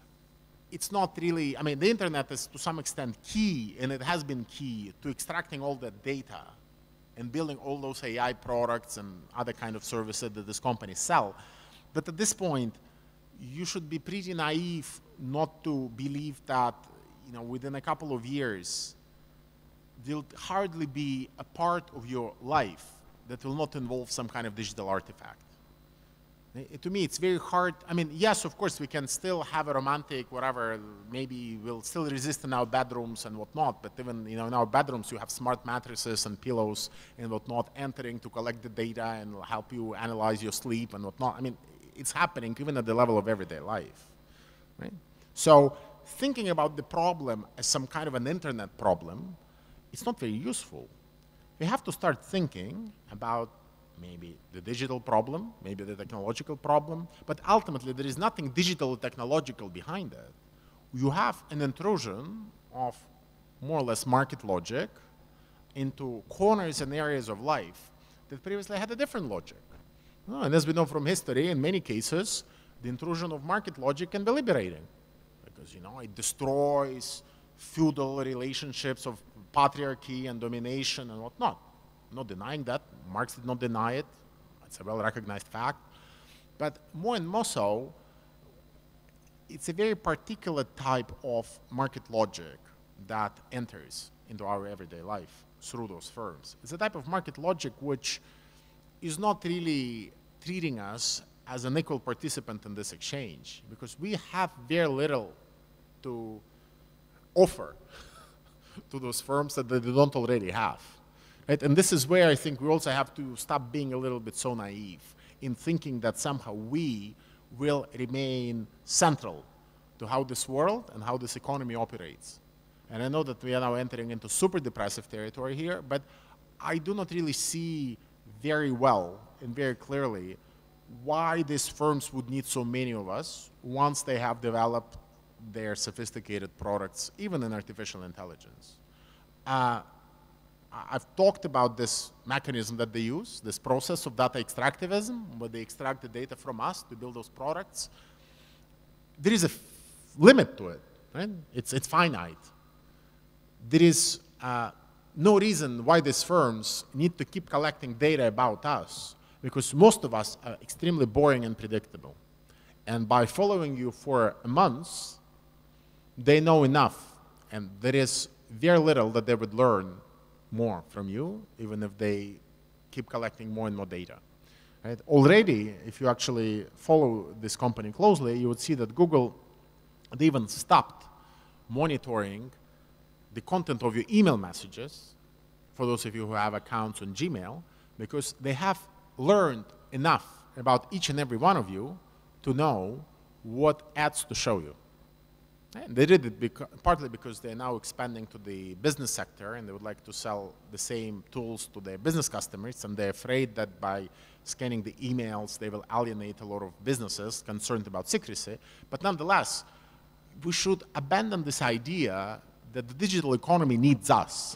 [SPEAKER 1] it's not really, I mean, the internet is to some extent key, and it has been key to extracting all that data and building all those A I products and other kind of services that these companies sell. But at this point, you should be pretty naive not to believe that, you know, within a couple of years, there'll hardly be a part of your life that will not involve some kind of digital artifact. It, to me, it's very hard. I mean, yes, of course, we can still have a romantic, whatever, maybe we'll still resist in our bedrooms and whatnot, but even, you know, in our bedrooms, you have smart mattresses and pillows and whatnot entering to collect the data and help you analyze your sleep and whatnot. I mean, it's happening even at the level of everyday life, right? So thinking about the problem as some kind of an internet problem, it's not very useful. We have to start thinking about maybe the digital problem, maybe the technological problem, but ultimately there is nothing digital or technological behind it. You have an intrusion of more or less market logic into corners and areas of life that previously had a different logic. Oh, and as we know from history, in many cases, the intrusion of market logic can be liberating because, you know, it destroys feudal relationships of patriarchy and domination and whatnot. I'm not denying that. Marx did not deny it. It's a well-recognized fact. But more and more so, it's a very particular type of market logic that enters into our everyday life through those firms. It's a type of market logic which is not really treating us as an equal participant in this exchange because we have very little to offer to those firms that they don't already have. Right? And this is where I think we also have to stop being a little bit so naive in thinking that somehow we will remain central to how this world and how this economy operates. And I know that we are now entering into super depressive territory here, but I do not really see very well and very clearly why these firms would need so many of us once they have developed their sophisticated products, even in artificial intelligence. Uh, I've talked about this mechanism that they use, this process of data extractivism, where they extract the data from us to build those products. There is a limit to it, right? It's, it's finite. There is uh, no reason why these firms need to keep collecting data about us, because most of us are extremely boring and predictable. And by following you for a month, they know enough, and there is very little that they would learn more from you, even if they keep collecting more and more data. Right? Already, if you actually follow this company closely, you would see that Google, they even stopped monitoring the content of your email messages, for those of you who have accounts on Gmail, because they have learned enough about each and every one of you to know what ads to show you. And they did it beca partly because they're now expanding to the business sector and they would like to sell the same tools to their business customers, and they're afraid that by scanning the emails they will alienate a lot of businesses concerned about secrecy. But nonetheless, we should abandon this idea that the digital economy needs us,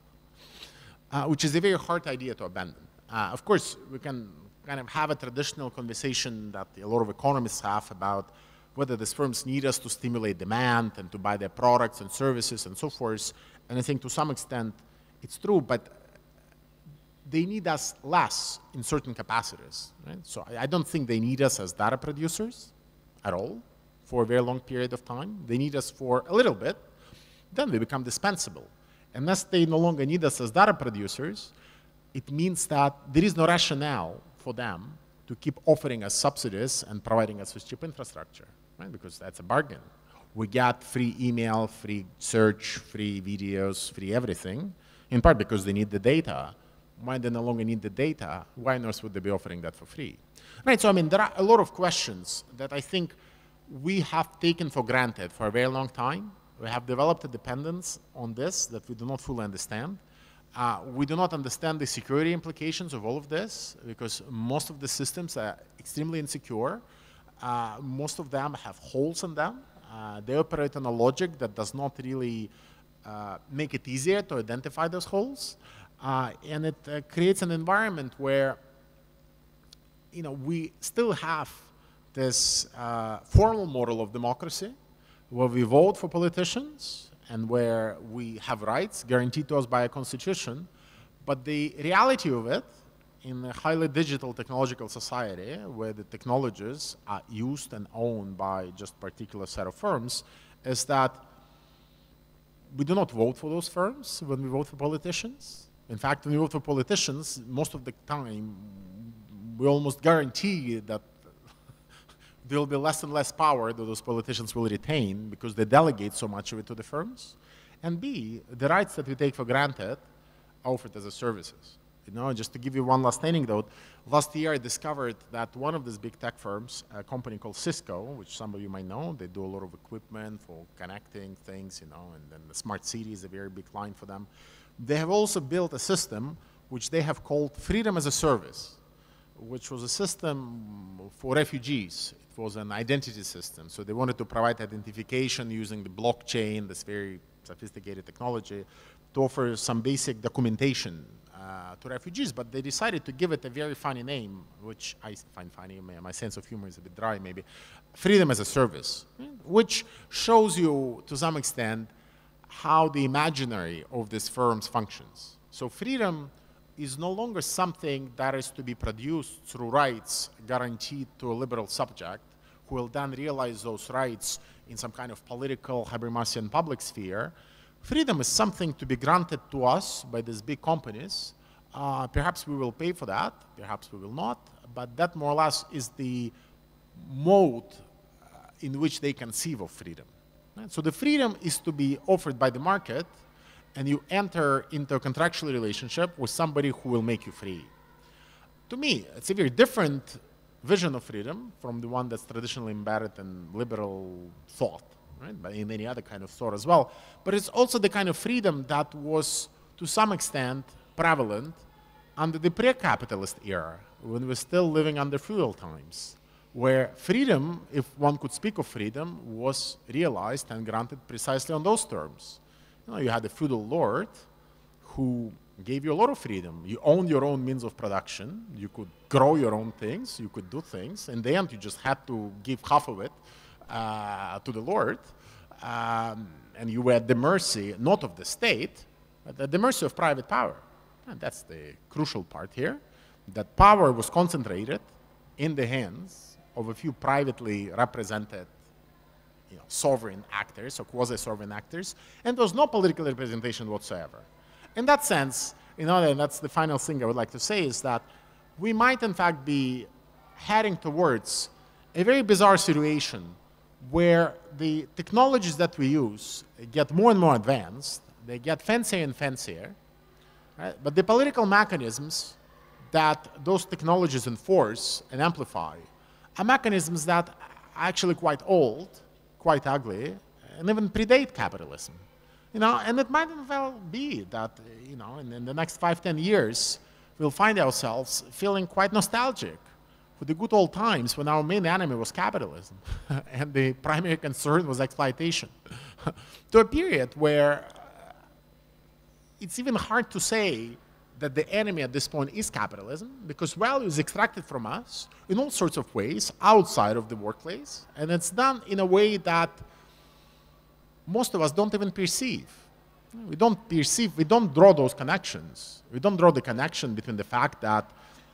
[SPEAKER 1] uh, which is a very hard idea to abandon. Uh, of course, we can kind of have a traditional conversation that a lot of economists have about whether these firms need us to stimulate demand and to buy their products and services and so forth. And I think to some extent it's true, but they need us less in certain capacities. Right? So I don't think they need us as data producers at all for a very long period of time. They need us for a little bit, then we become dispensable. Unless they no longer need us as data producers, it means that there is no rationale for them to keep offering us subsidies and providing us with cheap infrastructure, right? Because that's a bargain. We get free email, free search, free videos, free everything, in part because they need the data. Why they no longer need the data, why on earth would they be offering that for free? Right, so I mean, there are a lot of questions that I think we have taken for granted for a very long time. We have developed a dependence on this that we do not fully understand. Uh, we do not understand the security implications of all of this because most of the systems are extremely insecure. Uh, most of them have holes in them. Uh, they operate on a logic that does not really uh, make it easier to identify those holes. Uh, and it uh, creates an environment where, you know, we still have this uh, formal model of democracy where we vote for politicians and where we have rights guaranteed to us by a constitution, but the reality of it in a highly digital technological society where the technologies are used and owned by just particular set of firms is that we do not vote for those firms when we vote for politicians. In fact, when we vote for politicians, most of the time we almost guarantee that there will be less and less power that those politicians will retain because they delegate so much of it to the firms. And B, the rights that we take for granted are offered as a services. You know, just to give you one last anecdote, last year I discovered that one of these big tech firms, a company called Cisco, which some of you might know, they do a lot of equipment for connecting things, you know, and then the smart city is a very big line for them. They have also built a system which they have called freedom as a service. which was a system for refugees. It was an identity system. So they wanted to provide identification using the blockchain, this very sophisticated technology, to offer some basic documentation uh, to refugees. But they decided to give it a very funny name, which I find funny. My, my sense of humor is a bit dry, maybe. Freedom as a service, which shows you, to some extent, how the imaginary of these firms functions. So freedom is no longer something that is to be produced through rights guaranteed to a liberal subject who will then realize those rights in some kind of political Habermasian public sphere. Freedom is something to be granted to us by these big companies. Uh, perhaps we will pay for that, perhaps we will not, but that more or less is the mode uh, in which they conceive of freedom. Right? So the freedom is to be offered by the market, and you enter into a contractual relationship with somebody who will make you free. To me, it's a very different vision of freedom from the one that's traditionally embedded in liberal thought, right? But in any other kind of thought as well. But it's also the kind of freedom that was, to some extent, prevalent under the pre-capitalist era, when we're still living under feudal times, where freedom, if one could speak of freedom, was realized and granted precisely on those terms. You know, you had a feudal lord who gave you a lot of freedom. You owned your own means of production. You could grow your own things. You could do things. In the end, you just had to give half of it uh, to the lord. Um, and you were at the mercy, not of the state, but at the mercy of private power. And that's the crucial part here, that power was concentrated in the hands of a few privately represented You know, sovereign actors or quasi-sovereign actors, and there was no political representation whatsoever. In that sense, you know, and that's the final thing I would like to say, is that we might in fact be heading towards a very bizarre situation where the technologies that we use get more and more advanced, they get fancier and fancier, right? But the political mechanisms that those technologies enforce and amplify are mechanisms that are actually quite old, quite ugly, and even predate capitalism. You know, and it might well be that, you know, in, in the next five, ten years, we'll find ourselves feeling quite nostalgic for the good old times when our main enemy was capitalism and the primary concern was exploitation. To a period where it's even hard to say that the enemy at this point is capitalism, because value is extracted from us in all sorts of ways outside of the workplace, and it's done in a way that most of us don't even perceive. We don't perceive, we don't draw those connections. We don't draw the connection between the fact that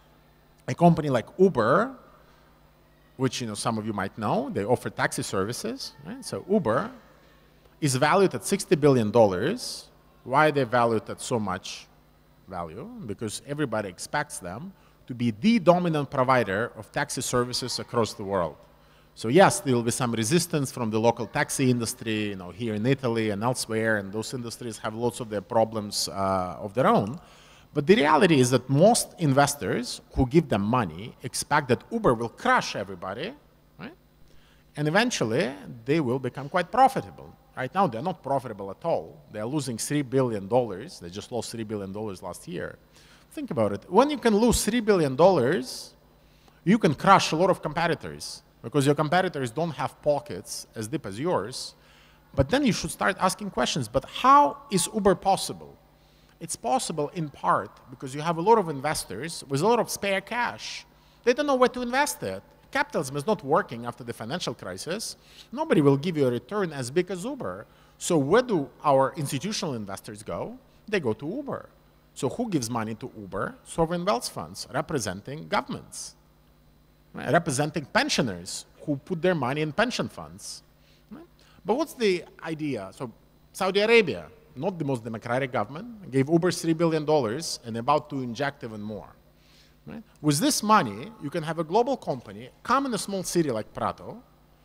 [SPEAKER 1] a company like Uber, which you know some of you might know, they offer taxi services, right? So Uber is valued at sixty billion dollars. Why are they valued at so much value? Because everybody expects them to be the dominant provider of taxi services across the world. So yes, there will be some resistance from the local taxi industry, you know, here in Italy and elsewhere, and those industries have lots of their problems uh, of their own. But the reality is that most investors who give them money expect that Uber will crush everybody, right? And eventually they will become quite profitable. Right now, they're not profitable at all. They're losing three billion dollars. They just lost three billion dollars last year. Think about it. When you can lose three billion dollars, you can crush a lot of competitors because your competitors don't have pockets as deep as yours. But then you should start asking questions. But how is Uber possible? It's possible in part because you have a lot of investors with a lot of spare cash. They don't know where to invest it. Capitalism is not working after the financial crisis. Nobody will give you a return as big as Uber. So where do our institutional investors go? They go to Uber. So who gives money to Uber? Sovereign wealth funds representing governments, right? Representing pensioners who put their money in pension funds. Right? But what's the idea? So Saudi Arabia, not the most democratic government, gave Uber three billion dollars and about to inject even more. Right? With this money, you can have a global company come in a small city like Prato,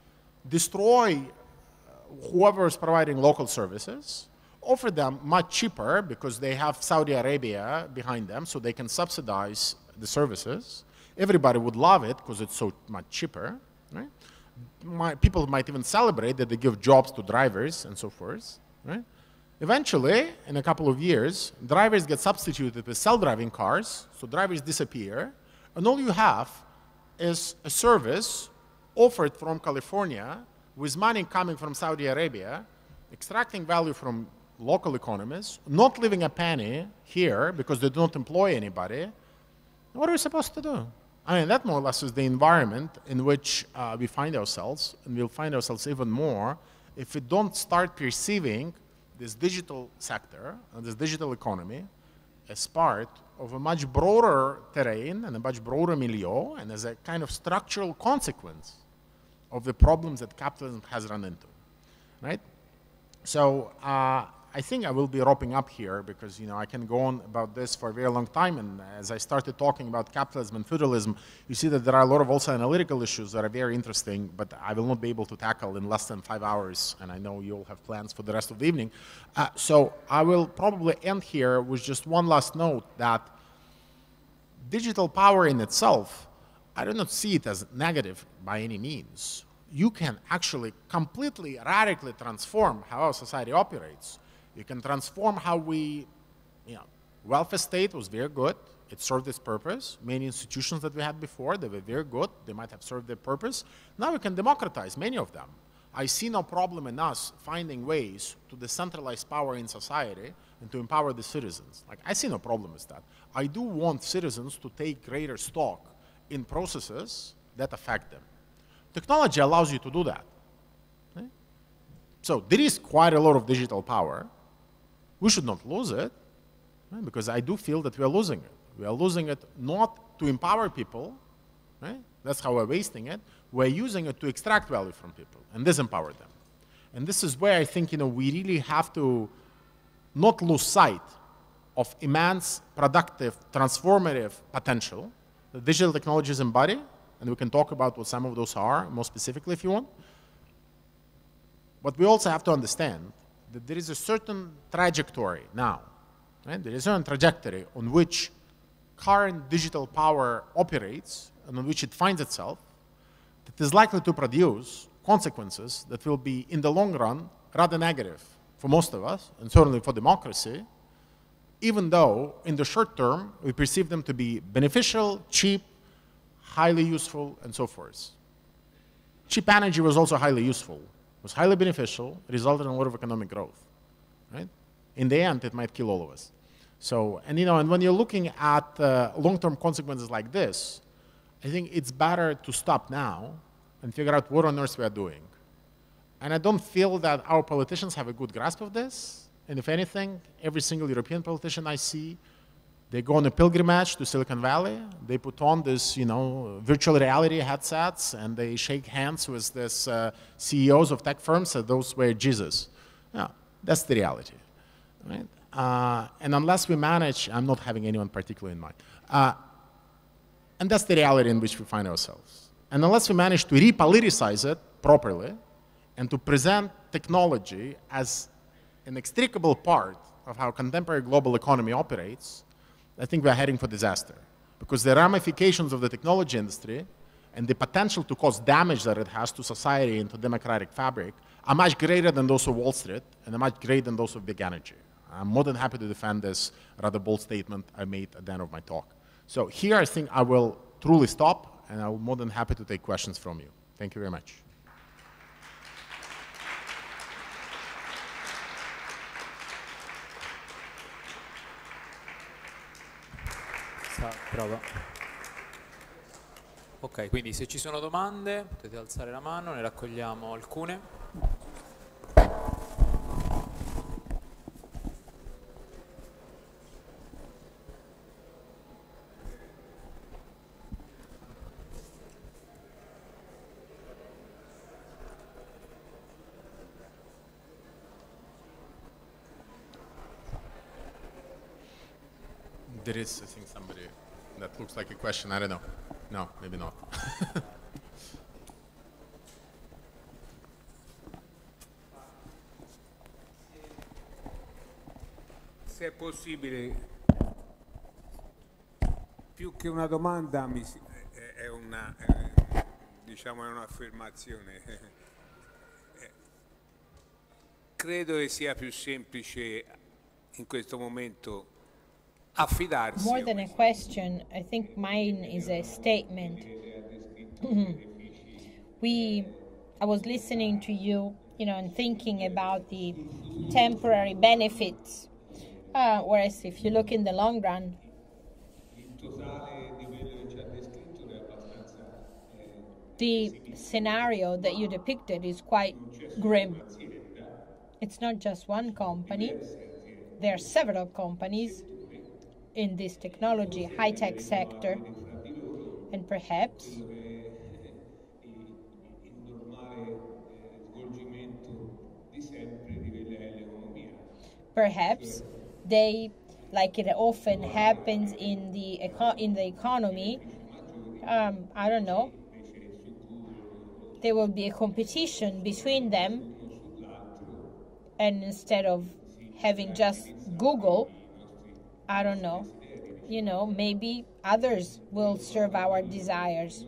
[SPEAKER 1] destroy whoever is providing local services, offer them much cheaper because they have Saudi Arabia behind them, so they can subsidize the services. Everybody would love it because it's so much cheaper. Right? My, people might even celebrate that they give jobs to drivers and so forth. Right? Eventually, in a couple of years, drivers get substituted with self-driving cars, so drivers disappear, And all you have is a service offered from California with money coming from Saudi Arabia, extracting value from local economies, not leaving a penny here because they don't employ anybody. What are we supposed to do? I mean, that more or less is the environment in which uh, we find ourselves, and we'll find ourselves even more if we don't start perceiving this digital sector and this digital economy as part of a much broader terrain and a much broader milieu, and as a kind of structural consequence of the problems that capitalism has run into, right? So uh, I think I will be wrapping up here because, you know, I can go on about this for a very long time. And as I started talking about capitalism and feudalism, you see that there are a lot of also analytical issues that are very interesting, but I will not be able to tackle in less than five hours. And I know you'll have plans for the rest of the evening. Uh, so I will probably end here with just one last note that digital power in itself, I do not see it as negative by any means. You can actually completely, radically transform how our society operates. You can transform how we, you know, welfare state was very good. It served its purpose. Many institutions that we had before, they were very good. They might have served their purpose. Now we can democratize many of them. I see no problem in us finding ways to decentralize power in society and to empower the citizens. Like, I see no problem with that. I do want citizens to take greater stock in processes that affect them. Technology allows you to do that. Okay? So there is quite a lot of digital power. We should not lose it, right? Because I do feel that we are losing it. We are losing it not to empower people, right? That's how we're wasting it. We're using it to extract value from people and disempower them. And this is where I think, you know, we really have to not lose sight of immense, productive, transformative potential that digital technologies embody, and we can talk about what some of those are more specifically if you want. But we also have to understand that there is a certain trajectory now, right? There is a certain trajectory on which current digital power operates and on which it finds itself that is likely to produce consequences that will be, in the long run, rather negative for most of us, and certainly for democracy, even though in the short term we perceive them to be beneficial, cheap, highly useful, and so forth. Cheap energy was also highly useful. Was highly beneficial, resulted in a lot of economic growth, right? In the end, it might kill all of us. So, and you know, and when you're looking at uh, long-term consequences like this, I think it's better to stop now and figure out what on earth we are doing. And I don't feel that our politicians have a good grasp of this. And if anything, every single European politician I see, they go on a pilgrimage to Silicon Valley. They put on this, you know, virtual reality headsets, and they shake hands with this uh, C E Os of tech firms, and those were Jesus. Yeah, that's the reality, right? Uh, and unless we manage, I'm not having anyone particular in mind, uh, and that's the reality in which we find ourselves. And unless we manage to repoliticize it properly, and to present technology as an inextricable part of how contemporary global economy operates, I think we're heading for disaster. Because the ramifications of the technology industry and the potential to cause damage that it has to society and to democratic fabric are much greater than those of Wall Street and are much greater than those of big energy. I'm more than happy to defend this rather bold statement I made at the end of my talk. So here I think I will truly stop, and I'm more than happy to take questions from you. Thank you very much.
[SPEAKER 2] Prova. Ok, quindi se ci sono domande potete alzare la mano, ne raccogliamo alcune.
[SPEAKER 1] There is, I think, somebody that looks like a question. I don't know. No, maybe not.
[SPEAKER 3] Se è possibile, più che una domanda mi, è una, è, diciamo, è un'affermazione. Credo che sia più semplice in questo momento affidarsi.
[SPEAKER 4] More than a question, I think mine is a statement. we, I was listening to you, you know, and thinking about the temporary benefits. Uh, whereas if you look in the long run, the scenario that you depicted is quite grim. It's not just one company. There are several companies in this technology, high-tech sector, and perhaps perhaps they, like it often happens in the eco- in the economy, um, I don't know, there will be a competition between them, and instead of having just Google, I don't know, you know, maybe others will serve our desires.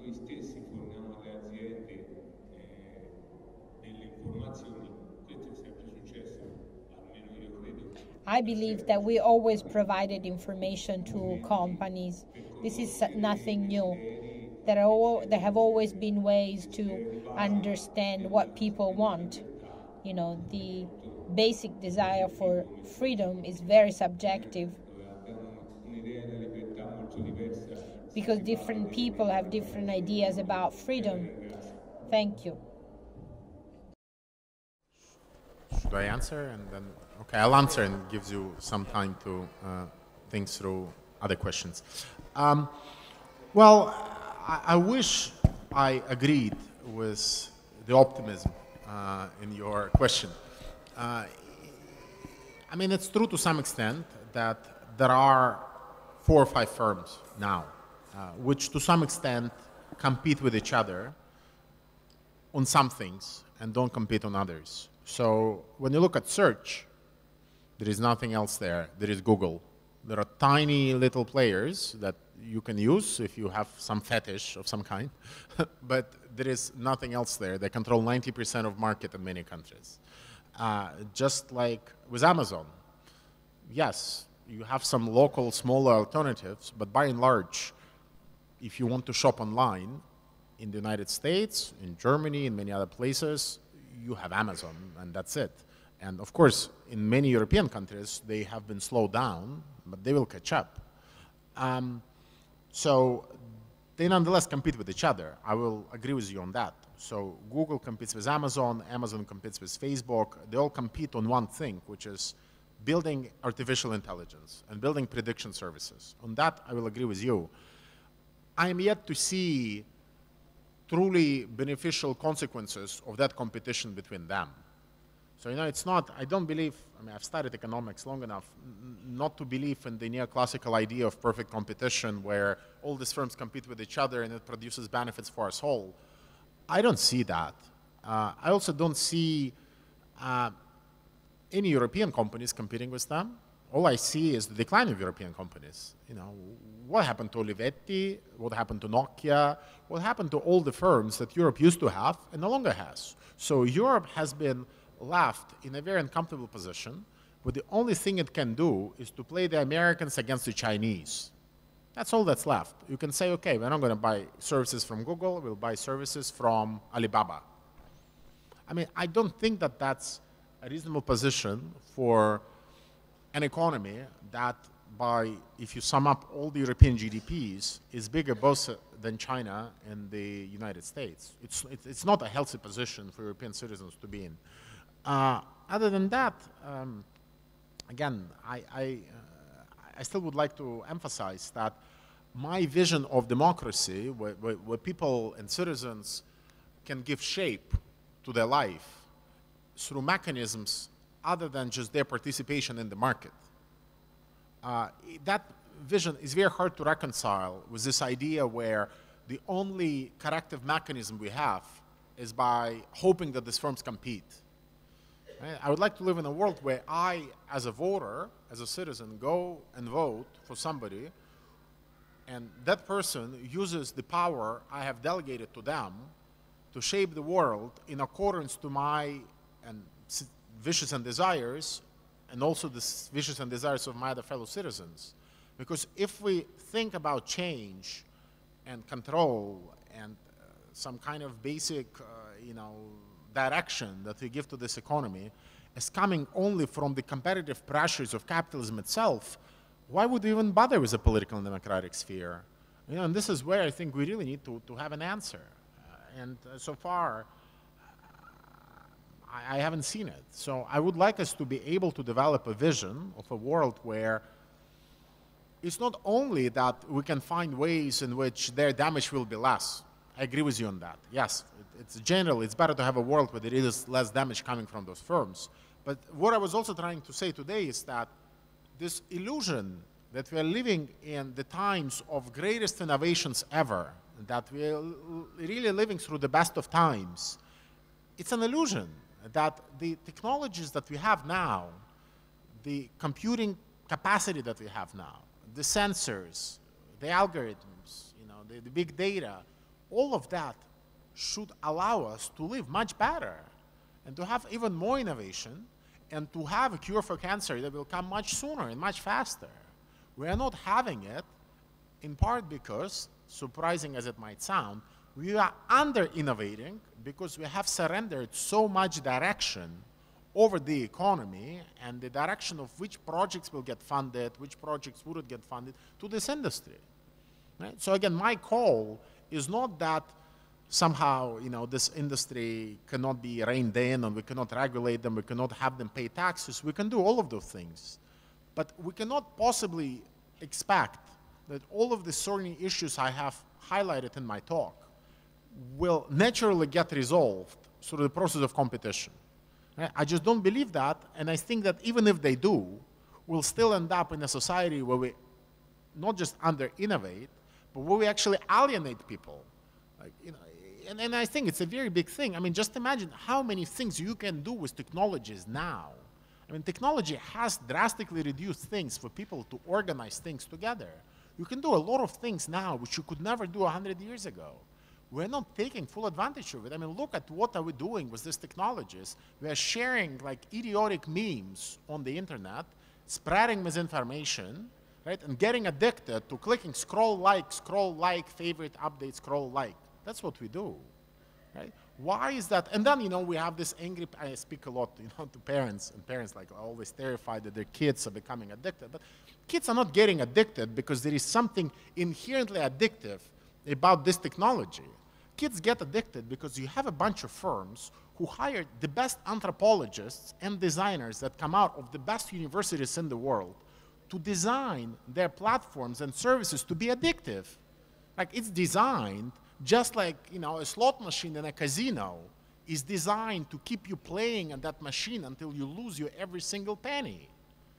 [SPEAKER 4] I believe that we always provided information to companies. This is nothing new. There, are all, there have always been ways to understand what people want. You know, the basic desire for freedom is very subjective because different people have different ideas about freedom. Thank you.
[SPEAKER 1] Should I answer and then? Okay, I'll answer and gives you some time to uh, think through other questions. Um, well, I, I wish I agreed with the optimism uh, in your question. Uh, I mean, it's true to some extent that there are four or five firms now, uh, which to some extent compete with each other on some things and don't compete on others. So when you look at search, there is nothing else there. There is Google. There are tiny little players that you can use if you have some fetish of some kind, but there is nothing else there. They control ninety percent of market in many countries. Uh, just like with Amazon. Yes, you have some local smaller alternatives, but by and large, if you want to shop online in the United States, in Germany, in many other places, you have Amazon, and that's it. And of course, in many European countries, they have been slowed down, but they will catch up. Um, so they nonetheless compete with each other. I will agree with you on that. So Google competes with Amazon, Amazon competes with Facebook. They all compete on one thing, which is building artificial intelligence and building prediction services. On that, I will agree with you. I am yet to see truly beneficial consequences of that competition between them. So, you know, it's not, I don't believe, I mean, I've studied economics long enough n not to believe in the neoclassical idea of perfect competition where all these firms compete with each other and it produces benefits for us all. I don't see that. Uh, I also don't see uh, any European companies competing with them. All I see is the decline of European companies. You know, what happened to Olivetti? What happened to Nokia? What happened to all the firms that Europe used to have and no longer has? So Europe has been left in a very uncomfortable position, but the only thing it can do is to play the Americans against the Chinese. That's all that's left. You can say, okay, we're not going to buy services from Google, we'll buy services from Alibaba. I mean, I don't think that that's a reasonable position for an economy that by, if you sum up all the European G D Ps, is bigger both than China and the United States. It's, it's not a healthy position for European citizens to be in. Uh, other than that, um, again, I, I, uh, I still would like to emphasize that my vision of democracy, where, where, where people and citizens can give shape to their life through mechanisms other than just their participation in the market. Uh, that vision is very hard to reconcile with this idea where the only corrective mechanism we have is by hoping that these firms compete. Right? I would like to live in a world where I, as a voter, as a citizen, go and vote for somebody, and that person uses the power I have delegated to them to shape the world in accordance to my and wishes and desires, and also the wishes and desires of my other fellow citizens. Because if we think about change and control and uh, some kind of basic, uh, you know, direction that we give to this economy as coming only from the competitive pressures of capitalism itself, why would we even bother with the political and democratic sphere? You know, and this is where I think we really need to, to have an answer. Uh, and uh, so far, I, I haven't seen it. So I would like us to be able to develop a vision of a world where it's not only that we can find ways in which their damage will be less. I agree with you on that. Yes, it, it's general. It's better to have a world where there is less damage coming from those firms. But what I was also trying to say today is that this illusion that we are living in the times of greatest innovations ever, that we are really living through the best of times, it's an illusion that the technologies that we have now, the computing capacity that we have now, the sensors, the algorithms, you know, the, the big data, all of that should allow us to live much better and to have even more innovation and to have a cure for cancer that will come much sooner and much faster. We are not having it, in part because, surprising as it might sound, we are under-innovating because we have surrendered so much direction over the economy and the direction of which projects will get funded, which projects wouldn't get funded, to this industry. Right? So again, my call is not that somehow, you know, this industry cannot be reined in and we cannot regulate them, we cannot have them pay taxes. We can do all of those things. But we cannot possibly expect that all of the thorny issues I have highlighted in my talk will naturally get resolved through the process of competition. Right? I just don't believe that, and I think that even if they do, we'll still end up in a society where we not just under-innovate, but where we actually alienate people. Like, you know, and, and I think it's a very big thing. I mean, just imagine how many things you can do with technologies now. I mean, technology has drastically reduced things for people to organize things together. You can do a lot of things now which you could never do a hundred years ago. We're not taking full advantage of it. I mean, look at what are we doing with these technologies. We are sharing like idiotic memes on the internet, spreading misinformation, right? And getting addicted to clicking scroll like, scroll like, favorite update, scroll like. That's what we do, right? Why is that? And then, you know, we have this angry, I speak a lot, you know, to parents, and parents like are always terrified that their kids are becoming addicted. But kids are not getting addicted because there is something inherently addictive about this technology. Kids get addicted because you have a bunch of firms who hire the best anthropologists and designers that come out of the best universities in the world to design their platforms and services to be addictive. Like, it's designed just like, you know, a slot machine in a casino is designed to keep you playing on that machine until you lose your every single penny,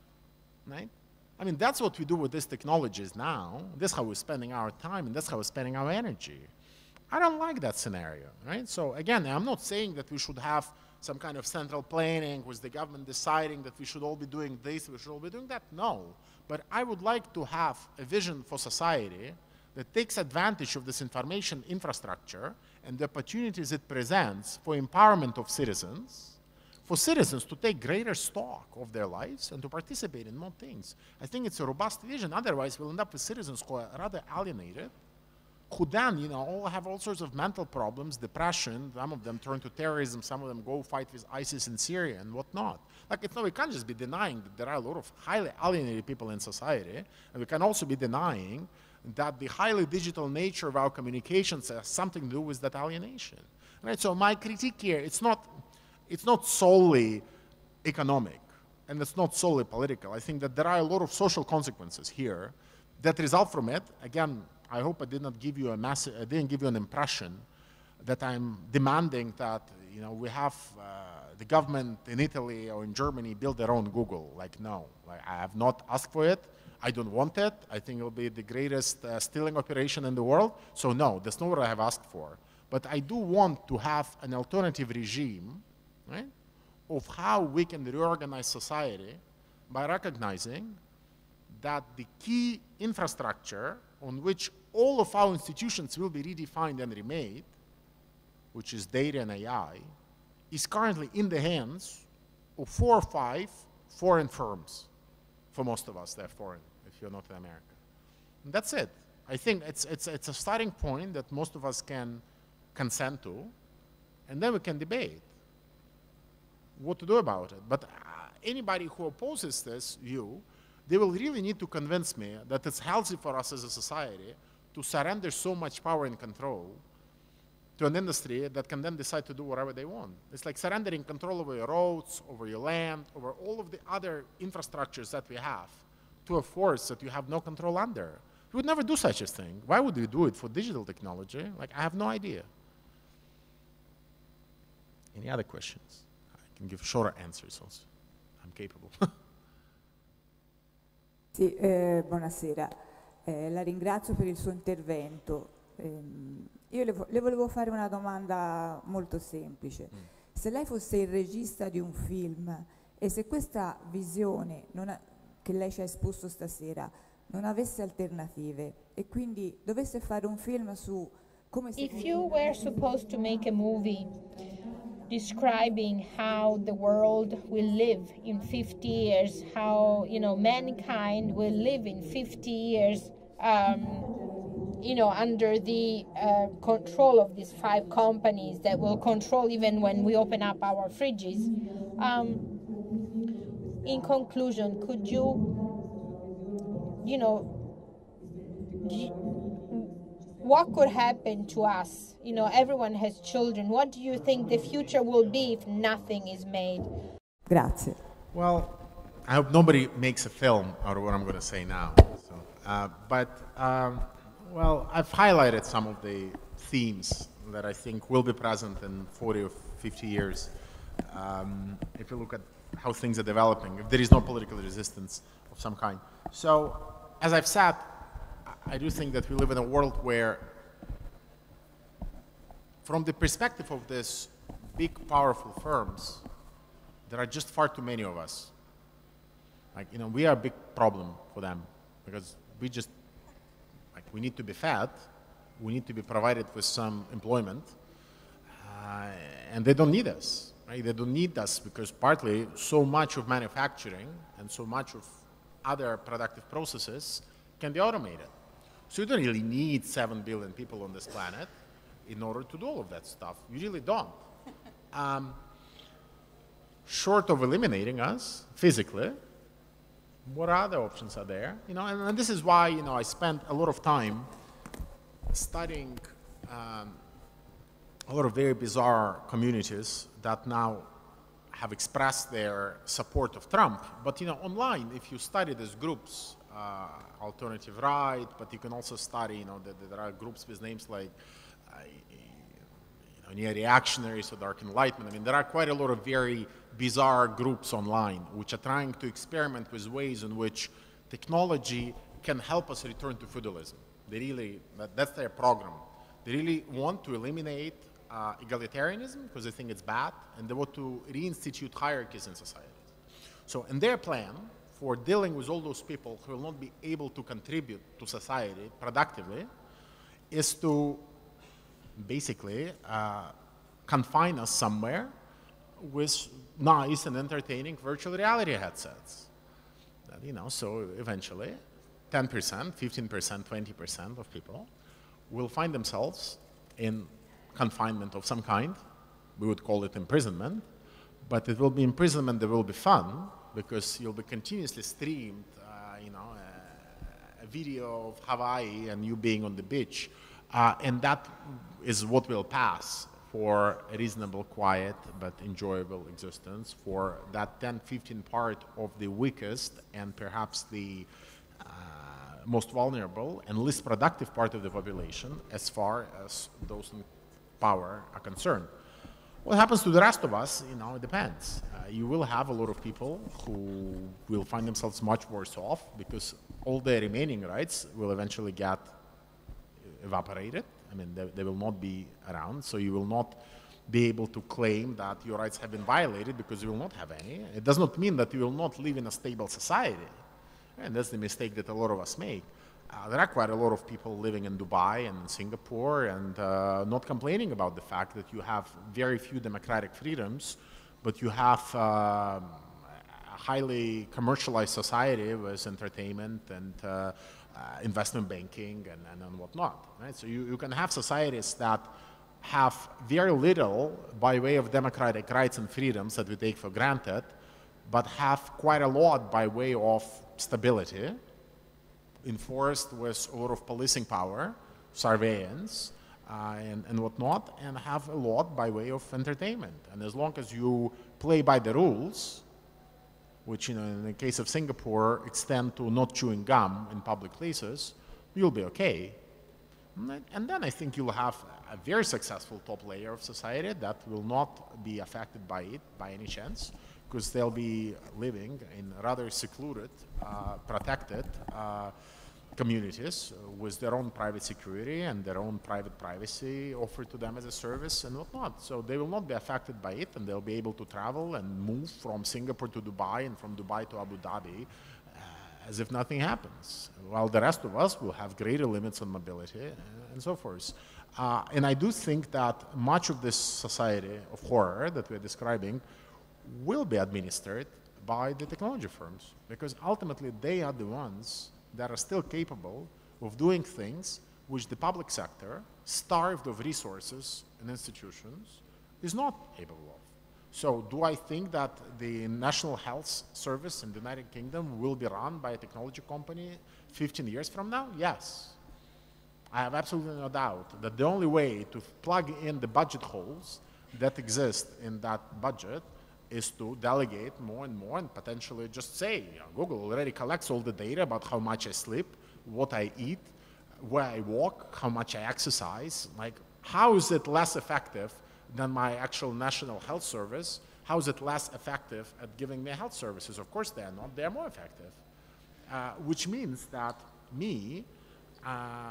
[SPEAKER 1] right? I mean, that's what we do with these technologies now. That's how we're spending our time, and that's how we're spending our energy. I don't like that scenario, right? So again, I'm not saying that we should have some kind of central planning with the government deciding that we should all be doing this, we should all be doing that. No, but I would like to have a vision for society that takes advantage of this information infrastructure and the opportunities it presents for empowerment of citizens, for citizens to take greater stock of their lives and to participate in more things. I think it's a robust vision. Otherwise, we'll end up with citizens who are rather alienated, who then, you know, all have all sorts of mental problems, depression. Some of them turn to terrorism. Some of them go fight with ISIS in Syria and whatnot. Like, it's no, we can't just be denying that there are a lot of highly alienated people in society, and we can also be denying that the highly digital nature of our communications has something to do with that alienation. Right? So my critique here, it's not, it's not solely economic, and it's not solely political. I think that there are a lot of social consequences here that result from it. Again, I hope I did not give you a massive, I didn't give you an impression that I'm demanding that, you know, we have uh, the government in Italy or in Germany build their own Google. Like, no, like, I have not asked for it. I don't want it. I think it will be the greatest uh, stealing operation in the world. So no, that's not what I have asked for. But I do want to have an alternative regime, right, of how we can reorganize society by recognizing that the key infrastructure on which all of our institutions will be redefined and remade, which is data and A I, is currently in the hands of four or five foreign firms. For most of us, they're foreign. If if you're not in America. And that's it. I think it's, it's, it's a starting point that most of us can consent to, and then we can debate what to do about it. But uh, anybody who opposes this view, they will really need to convince me that it's healthy for us as a society to surrender so much power and control to an industry that can then decide to do whatever they want. It's like surrendering control over your roads, over your land, over all of the other infrastructures that we have to a force that you have no control under. We would never do such a thing. Why would we do it for digital technology? Like, I have no idea. Any other questions? I can give shorter answers also. I'm capable.
[SPEAKER 5] Sì, eh, buonasera. Eh, la ringrazio per il suo intervento. Eh, io le, vo le volevo fare una domanda molto semplice. Mm. Se lei fosse il regista di un film e se questa visione non ha, che lei ci ha esposto stasera non avesse alternative e quindi dovesse fare un film su come si...
[SPEAKER 4] If you were supposed to make a movie describing how the world will live in fifty years, how, you know, mankind will live in fifty years, um, you know, under the uh, control of these five companies that will control even when we open up our fridges. Um, in conclusion, could you, you know, what could happen to us? You know, everyone has children. What do you think the future will be if nothing is made?
[SPEAKER 5] Grazie.
[SPEAKER 1] Well, I hope nobody makes a film out of what I'm going to say now. So, uh, but, um, well, I've highlighted some of the themes that I think will be present in forty or fifty years. Um, if you look at how things are developing, if there is no political resistance of some kind. So, as I've said, I do think that we live in a world where, from the perspective of these big, powerful firms, there are just far too many of us. Like, you know, we are a big problem for them because we just, like, we need to be fed, we need to be provided with some employment, uh, and they don't need us, right? They don't need us because partly so much of manufacturing and so much of other productive processes can be automated. So you don't really need seven billion people on this planet in order to do all of that stuff. You really don't. Um, short of eliminating us physically, what other options are there? You know, and, and this is why, you know, I spent a lot of time studying um, a lot of very bizarre communities that now have expressed their support of Trump. But, you know, online, if you study these groups, uh, alternative right, but you can also study, you know, that there are groups with names like uh, you know, neo-reactionaries or dark enlightenment. I mean, there are quite a lot of very bizarre groups online which are trying to experiment with ways in which technology can help us return to feudalism. They really, that, that's their program. They really want to eliminate uh, egalitarianism because they think it's bad, and they want to reinstitute hierarchies in society. So in their plan for dealing with all those people who will not be able to contribute to society productively is to basically uh, confine us somewhere with nice and entertaining virtual reality headsets. That, you know, so eventually ten percent, fifteen percent, twenty percent of people will find themselves in confinement of some kind. We would call it imprisonment, but it will be imprisonment that will be fun because you'll be continuously streamed, uh, you know, a, a video of Hawaii and you being on the beach, uh, and that is what will pass for a reasonable, quiet, but enjoyable existence for that ten, fifteen part of the weakest and perhaps the uh, most vulnerable and least productive part of the population as far as those in power are concerned. What happens to the rest of us, you know, it depends. Uh, you will have a lot of people who will find themselves much worse off because all their remaining rights will eventually get evaporated. I mean, they, they will not be around, so you will not be able to claim that your rights have been violated because you will not have any. It does not mean that you will not live in a stable society, and that's the mistake that a lot of us make. Uh, there are quite a lot of people living in Dubai and in Singapore and uh, not complaining about the fact that you have very few democratic freedoms, but you have uh, a highly commercialized society with entertainment and uh, uh, investment banking and, and, and whatnot, right? So you, you can have societies that have very little by way of democratic rights and freedoms that we take for granted, but have quite a lot by way of stability, enforced with a lot of policing power, surveillance, uh, and, and whatnot, and have a lot by way of entertainment. And as long as you play by the rules, which, you know, in the case of Singapore, extend to not chewing gum in public places, you'll be okay. And then I think you'll have a very successful top layer of society that will not be affected by it by any chance, because they'll be living in rather secluded, uh, protected uh, communities with their own private security and their own private privacy offered to them as a service and whatnot. So they will not be affected by it, and they'll be able to travel and move from Singapore to Dubai and from Dubai to Abu Dhabi uh, as if nothing happens, while the rest of us will have greater limits on mobility uh, and so forth. Uh, and I do think that much of this society of horror that we're describing will be administered by the technology firms, because ultimately they are the ones that are still capable of doing things which the public sector, starved of resources and institutions, is not able of. So do I think that the National Health Service in the United Kingdom will be run by a technology company fifteen years from now? Yes. I have absolutely no doubt that the only way to plug in the budget holes that exist in that budget is to delegate more and more and potentially just say, you know, Google already collects all the data about how much I sleep, what I eat, where I walk, how much I exercise. Like, how is it less effective than my actual National Health Service? How is it less effective at giving me health services? Of course they are not, they are more effective. Uh, which means that me, uh,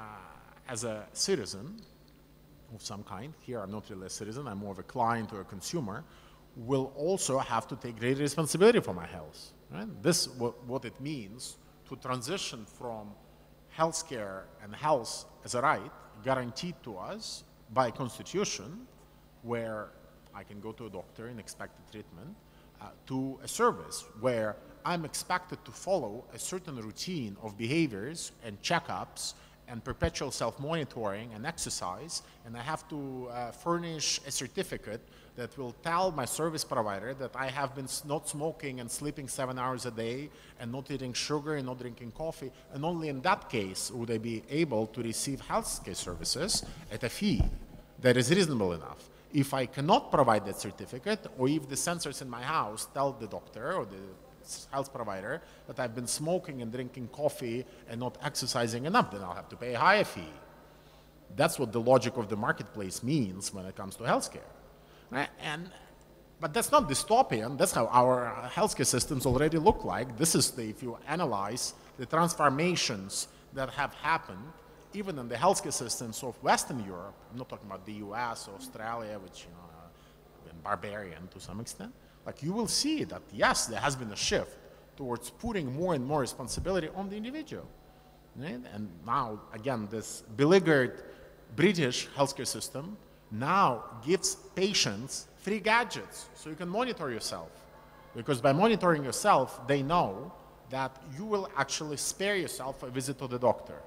[SPEAKER 1] as a citizen of some kind, here I'm not really a citizen, I'm more of a client or a consumer, will also have to take greater responsibility for my health. Right? This what, what it means to transition from healthcare and health as a right guaranteed to us by Constitution, where I can go to a doctor and expect a treatment, uh, to a service where I'm expected to follow a certain routine of behaviors and checkups and perpetual self-monitoring and exercise, and I have to uh, furnish a certificate that will tell my service provider that I have been not smoking and sleeping seven hours a day and not eating sugar and not drinking coffee, and only in that case would I be able to receive healthcare services at a fee that is reasonable enough. If I cannot provide that certificate, or if the sensors in my house tell the doctor or the health provider that I've been smoking and drinking coffee and not exercising enough, then I'll have to pay a higher fee. That's what the logic of the marketplace means when it comes to healthcare. Right? And, but that's not dystopian. That's how our healthcare systems already look like. This is the, if you analyze the transformations that have happened, even in the healthcare systems of Western Europe. I'm not talking about the U S or Australia, which, you know, have been barbarian to some extent. Like, you will see that, yes, there has been a shift towards putting more and more responsibility on the individual. Right? And now, again, this beleaguered British healthcare system now gives patients free gadgets so you can monitor yourself. Because by monitoring yourself, they know that you will actually spare yourself a visit to the doctor.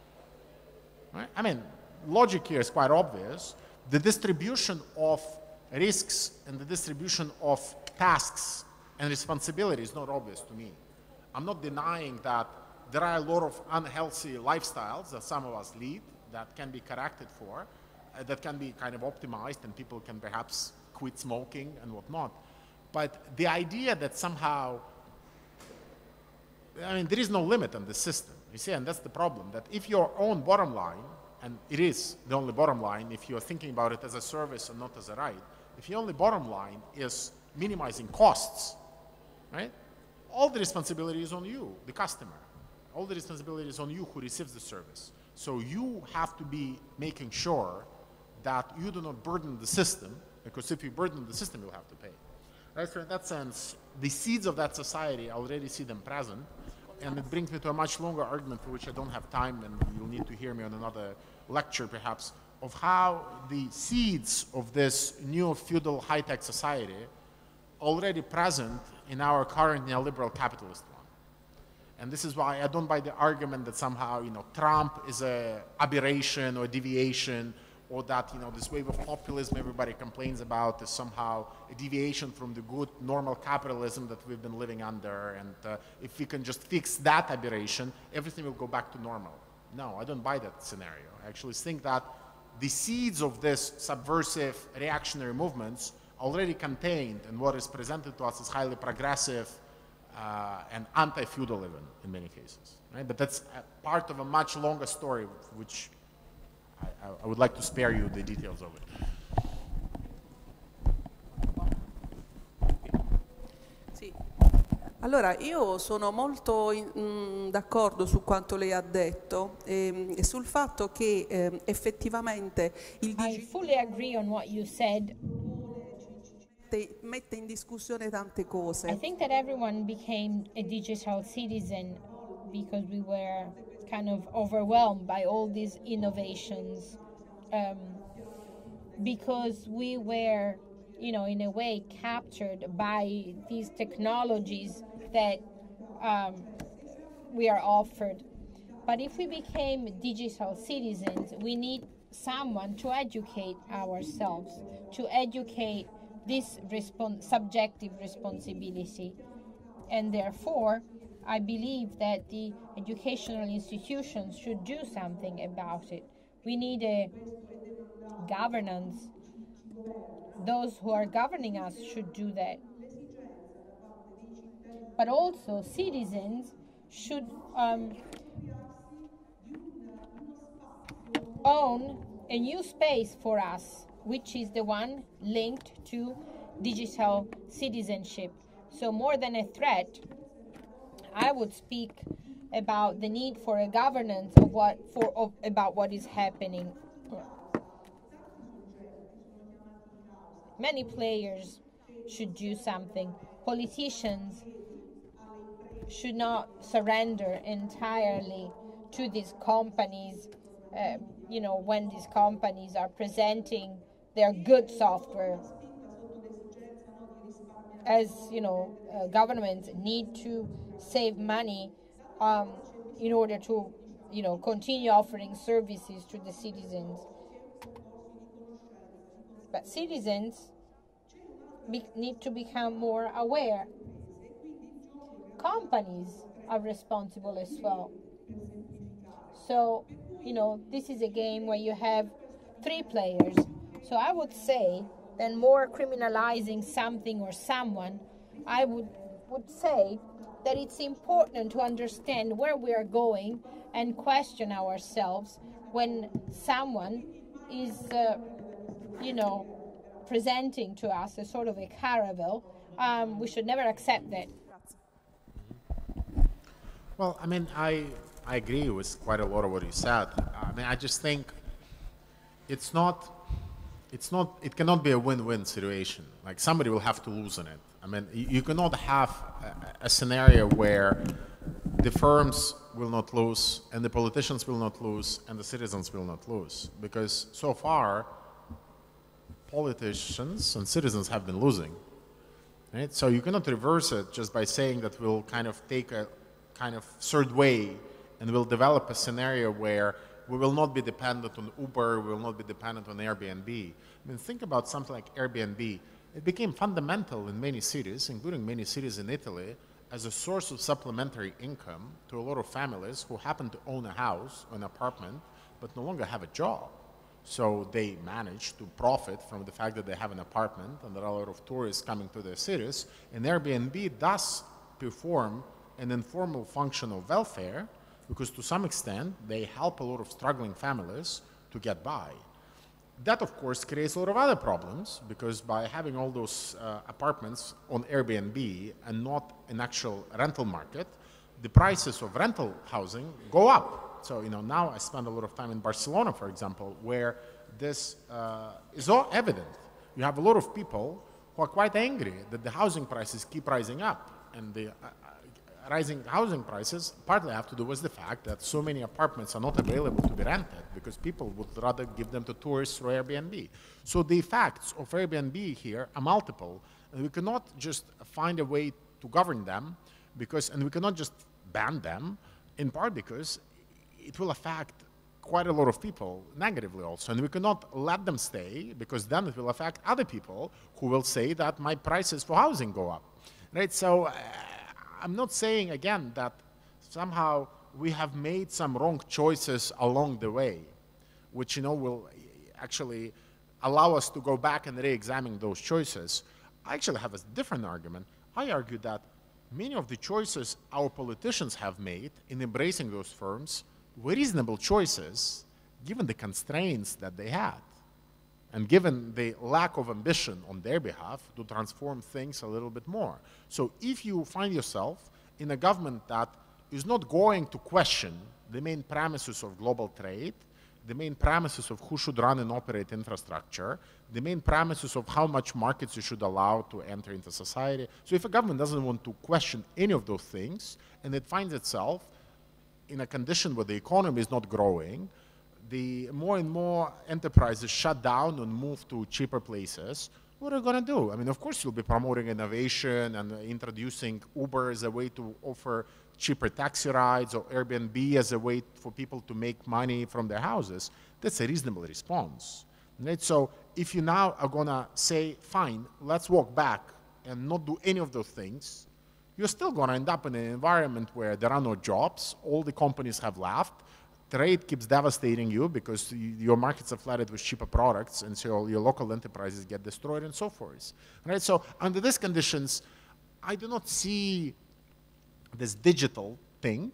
[SPEAKER 1] Right? I mean, logic here is quite obvious. The distribution of risks and the distribution of tasks and responsibilities is not obvious to me. I'm not denying that there are a lot of unhealthy lifestyles that some of us lead that can be corrected for, uh, that can be kind of optimized, and people can perhaps quit smoking and whatnot. But the idea that somehow, I mean, there is no limit on the system, you see, and that's the problem, that if your own bottom line, and it is the only bottom line if you're thinking about it as a service and not as a right, if your only bottom line is minimizing costs, right? All the responsibility is on you, the customer. All the responsibility is on you who receives the service. So you have to be making sure that you do not burden the system, because if you burden the system, you'll have to pay. Right? So in that sense, the seeds of that society, I already see them present, and it brings me to a much longer argument for which I don't have time, and you'll need to hear me on another lecture perhaps, of how the seeds of this new feudal high-tech society already present in our current neoliberal capitalist one. And this is why I don't buy the argument that somehow, you know, Trump is a aberration or deviation, or that, you know, this wave of populism everybody complains about is somehow a deviation from the good normal capitalism that we've been living under. And uh, if we can just fix that aberration, everything will go back to normal. No, I don't buy that scenario. I actually think that the seeds of this subversive reactionary movements already contained in what is presented to us as highly progressive uh, and anti-feudal even in many cases, right? But that's a part of a much longer story, which I, I would like to spare you the details of it.
[SPEAKER 6] Sì. Allora, io sono molto d'accordo su quanto lei ha detto e, e sul fatto che eh, effettivamente il
[SPEAKER 4] I fully agree on what you said.
[SPEAKER 6] Mette, mette in discussione tante cose.
[SPEAKER 4] I think that everyone became a digital citizen because we were kind of overwhelmed by all these innovations, um, because we were, you know, in a way captured by these technologies that um, we are offered. But if we became digital citizens, we need someone to educate ourselves, to educate this respons- subjective responsibility. And therefore, I believe that the educational institutions should do something about it. We need a governance. Those who are governing us should do that. But also, citizens should um, own a new space for us, which is the one linked to digital citizenship. So more than a threat, I would speak about the need for a governance of what for of, about what is happening. Many players should do something. Politicians should not surrender entirely to these companies. Uh, you know, when these companies are presenting their good software, as you know, uh, governments need to save money um, in order to, you know, continue offering services to the citizens. But citizens be- need to become more aware. Companies are responsible as well. So, you know, this is a game where you have three players. So I would say that more criminalizing something or someone, I would would say that it's important to understand where we are going and question ourselves when someone is, uh, you know, presenting to us a sort of a caravel. Um, we should never accept that.
[SPEAKER 1] Well, I mean, I I agree with quite a lot of what you said. I mean, I just think it's not, it's not, it cannot be a win-win situation. Like somebody will have to lose in it. I mean, you, you cannot have a, a scenario where the firms will not lose, and the politicians will not lose, and the citizens will not lose, because so far, politicians and citizens have been losing. Right? So you cannot reverse it just by saying that we'll kind of take a kind of third way and we'll develop a scenario where we will not be dependent on Uber, we will not be dependent on Airbnb. I mean, think about something like Airbnb. It became fundamental in many cities, including many cities in Italy, as a source of supplementary income to a lot of families who happen to own a house or an apartment, but no longer have a job. So they manage to profit from the fact that they have an apartment and there are a lot of tourists coming to their cities. And Airbnb does perform an informal function of welfare because to some extent they help a lot of struggling families to get by. That, of course, creates a lot of other problems because by having all those uh, apartments on Airbnb and not an actual rental market, the prices of rental housing go up. So, you know, now I spend a lot of time in Barcelona, for example, where this uh, is all evident. You have a lot of people who are quite angry that the housing prices keep rising up. And the uh, rising housing prices partly have to do with the fact that so many apartments are not available to be rented because people would rather give them to tourists through Airbnb. So the effects of Airbnb here are multiple. And we cannot just find a way to govern them, because, and we cannot just ban them, in part because it will affect quite a lot of people negatively also. And we cannot let them stay, because then it will affect other people who will say that my prices for housing go up, right? So uh, I'm not saying, again, that somehow we have made some wrong choices along the way, which, you know, will actually allow us to go back and re-examine those choices. I actually have a different argument. I argue that many of the choices our politicians have made in embracing those firms were reasonable choices, given the constraints that they had, and given the lack of ambition on their behalf to transform things a little bit more. So if you find yourself in a government that is not going to question the main premises of global trade, the main premises of who should run and operate infrastructure, the main premises of how much markets you should allow to enter into society. So if a government doesn't want to question any of those things, and it finds itself in a condition where the economy is not growing, the more and more enterprises shut down and move to cheaper places, what are you going to do? I mean, of course, you'll be promoting innovation and introducing Uber as a way to offer cheaper taxi rides, or Airbnb as a way for people to make money from their houses. That's a reasonable response, right? So if you now are going to say, fine, let's walk back and not do any of those things, you're still going to end up in an environment where there are no jobs, all the companies have left, trade keeps devastating you because you, your markets are flooded with cheaper products, and so your local enterprises get destroyed and so forth. Right? So under these conditions, I do not see this digital thing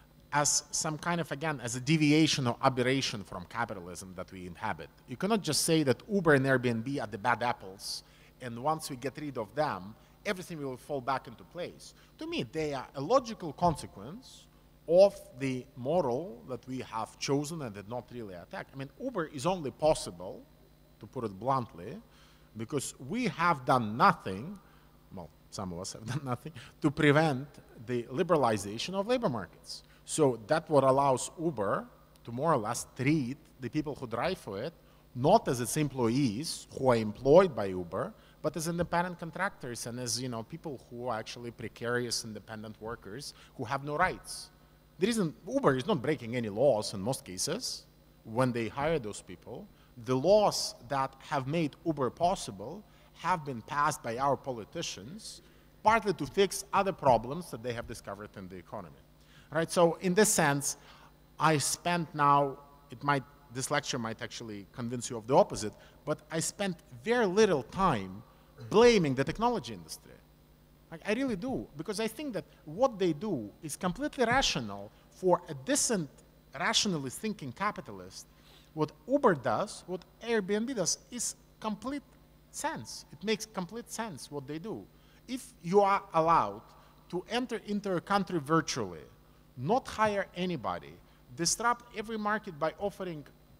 [SPEAKER 1] as some kind of, again, as a deviation or aberration from capitalism that we inhabit. You cannot just say that Uber and Airbnb are the bad apples, and once we get rid of them, everything will fall back into place. To me, they are a logical consequence of the model that we have chosen and did not really attack. I mean, Uber is only possible, to put it bluntly, because we have done nothing, well, some of us have done nothing, to prevent the liberalization of labor markets. So that what allows Uber to more or less treat the people who drive for it, not as its employees who are employed by Uber, but as independent contractors and as, you know, people who are actually precarious independent workers who have no rights. The reason Uber is not breaking any laws in most cases when they hire those people. The laws that have made Uber possible have been passed by our politicians, partly to fix other problems that they have discovered in the economy. Right? So in this sense, I spent now, it might, this lecture might actually convince you of the opposite, but I spent very little time blaming the technology industry. Like, I really do, because I think that what they do is completely rational for a decent, rationally thinking capitalist. What Uber does, what Airbnb does, is complete sense. It makes complete sense what they do. If you are allowed to enter into a country virtually, not hire anybody, disrupt every market by offering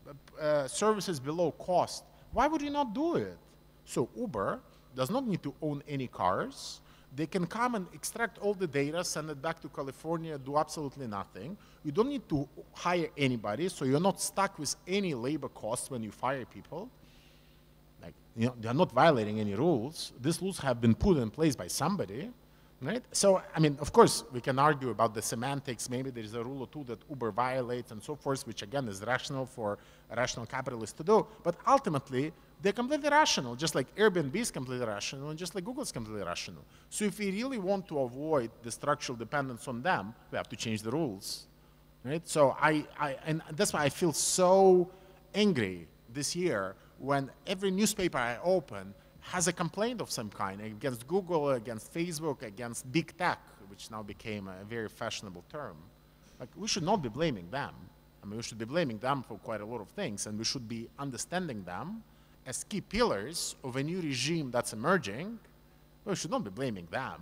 [SPEAKER 1] uh, services below cost, why would you not do it? So Uber does not need to own any cars. They can come and extract all the data, send it back to California, do absolutely nothing. You don't need to hire anybody, so you're not stuck with any labor costs when you fire people. Like, you know, they're not violating any rules. These rules have been put in place by somebody, right? So, I mean, of course, we can argue about the semantics. Maybe there is a rule or two that Uber violates and so forth, which again is rational for a rational capitalist to do. But ultimately, they're completely rational, just like Airbnb is completely rational and just like Google is completely rational. So if we really want to avoid the structural dependence on them, we have to change the rules, right? So I, I and that's why I feel so angry this year when every newspaper I open has a complaint of some kind against Google, against Facebook, against big tech, which now became a very fashionable term. Like, we should not be blaming them. I mean, we should be blaming them for quite a lot of things, and we should be understanding them as key pillars of a new regime that's emerging. We should not be blaming them,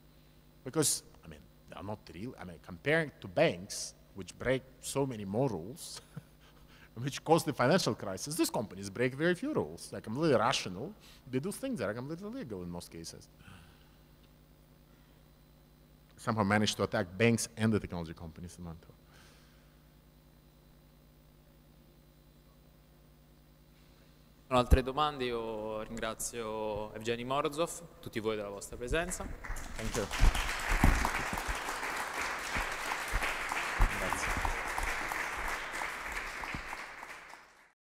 [SPEAKER 1] because, I mean, they're not real. I mean, comparing to banks, which break so many more rules, which caused the financial crisis, these companies break very few rules. They're completely rational. They do things that are completely legal in most cases. Somehow managed to attack banks and the technology companies in Mantua.
[SPEAKER 2] sono altre domande, io ringrazio Evgeny Morozov, tutti voi della vostra presenza.
[SPEAKER 1] Thank you.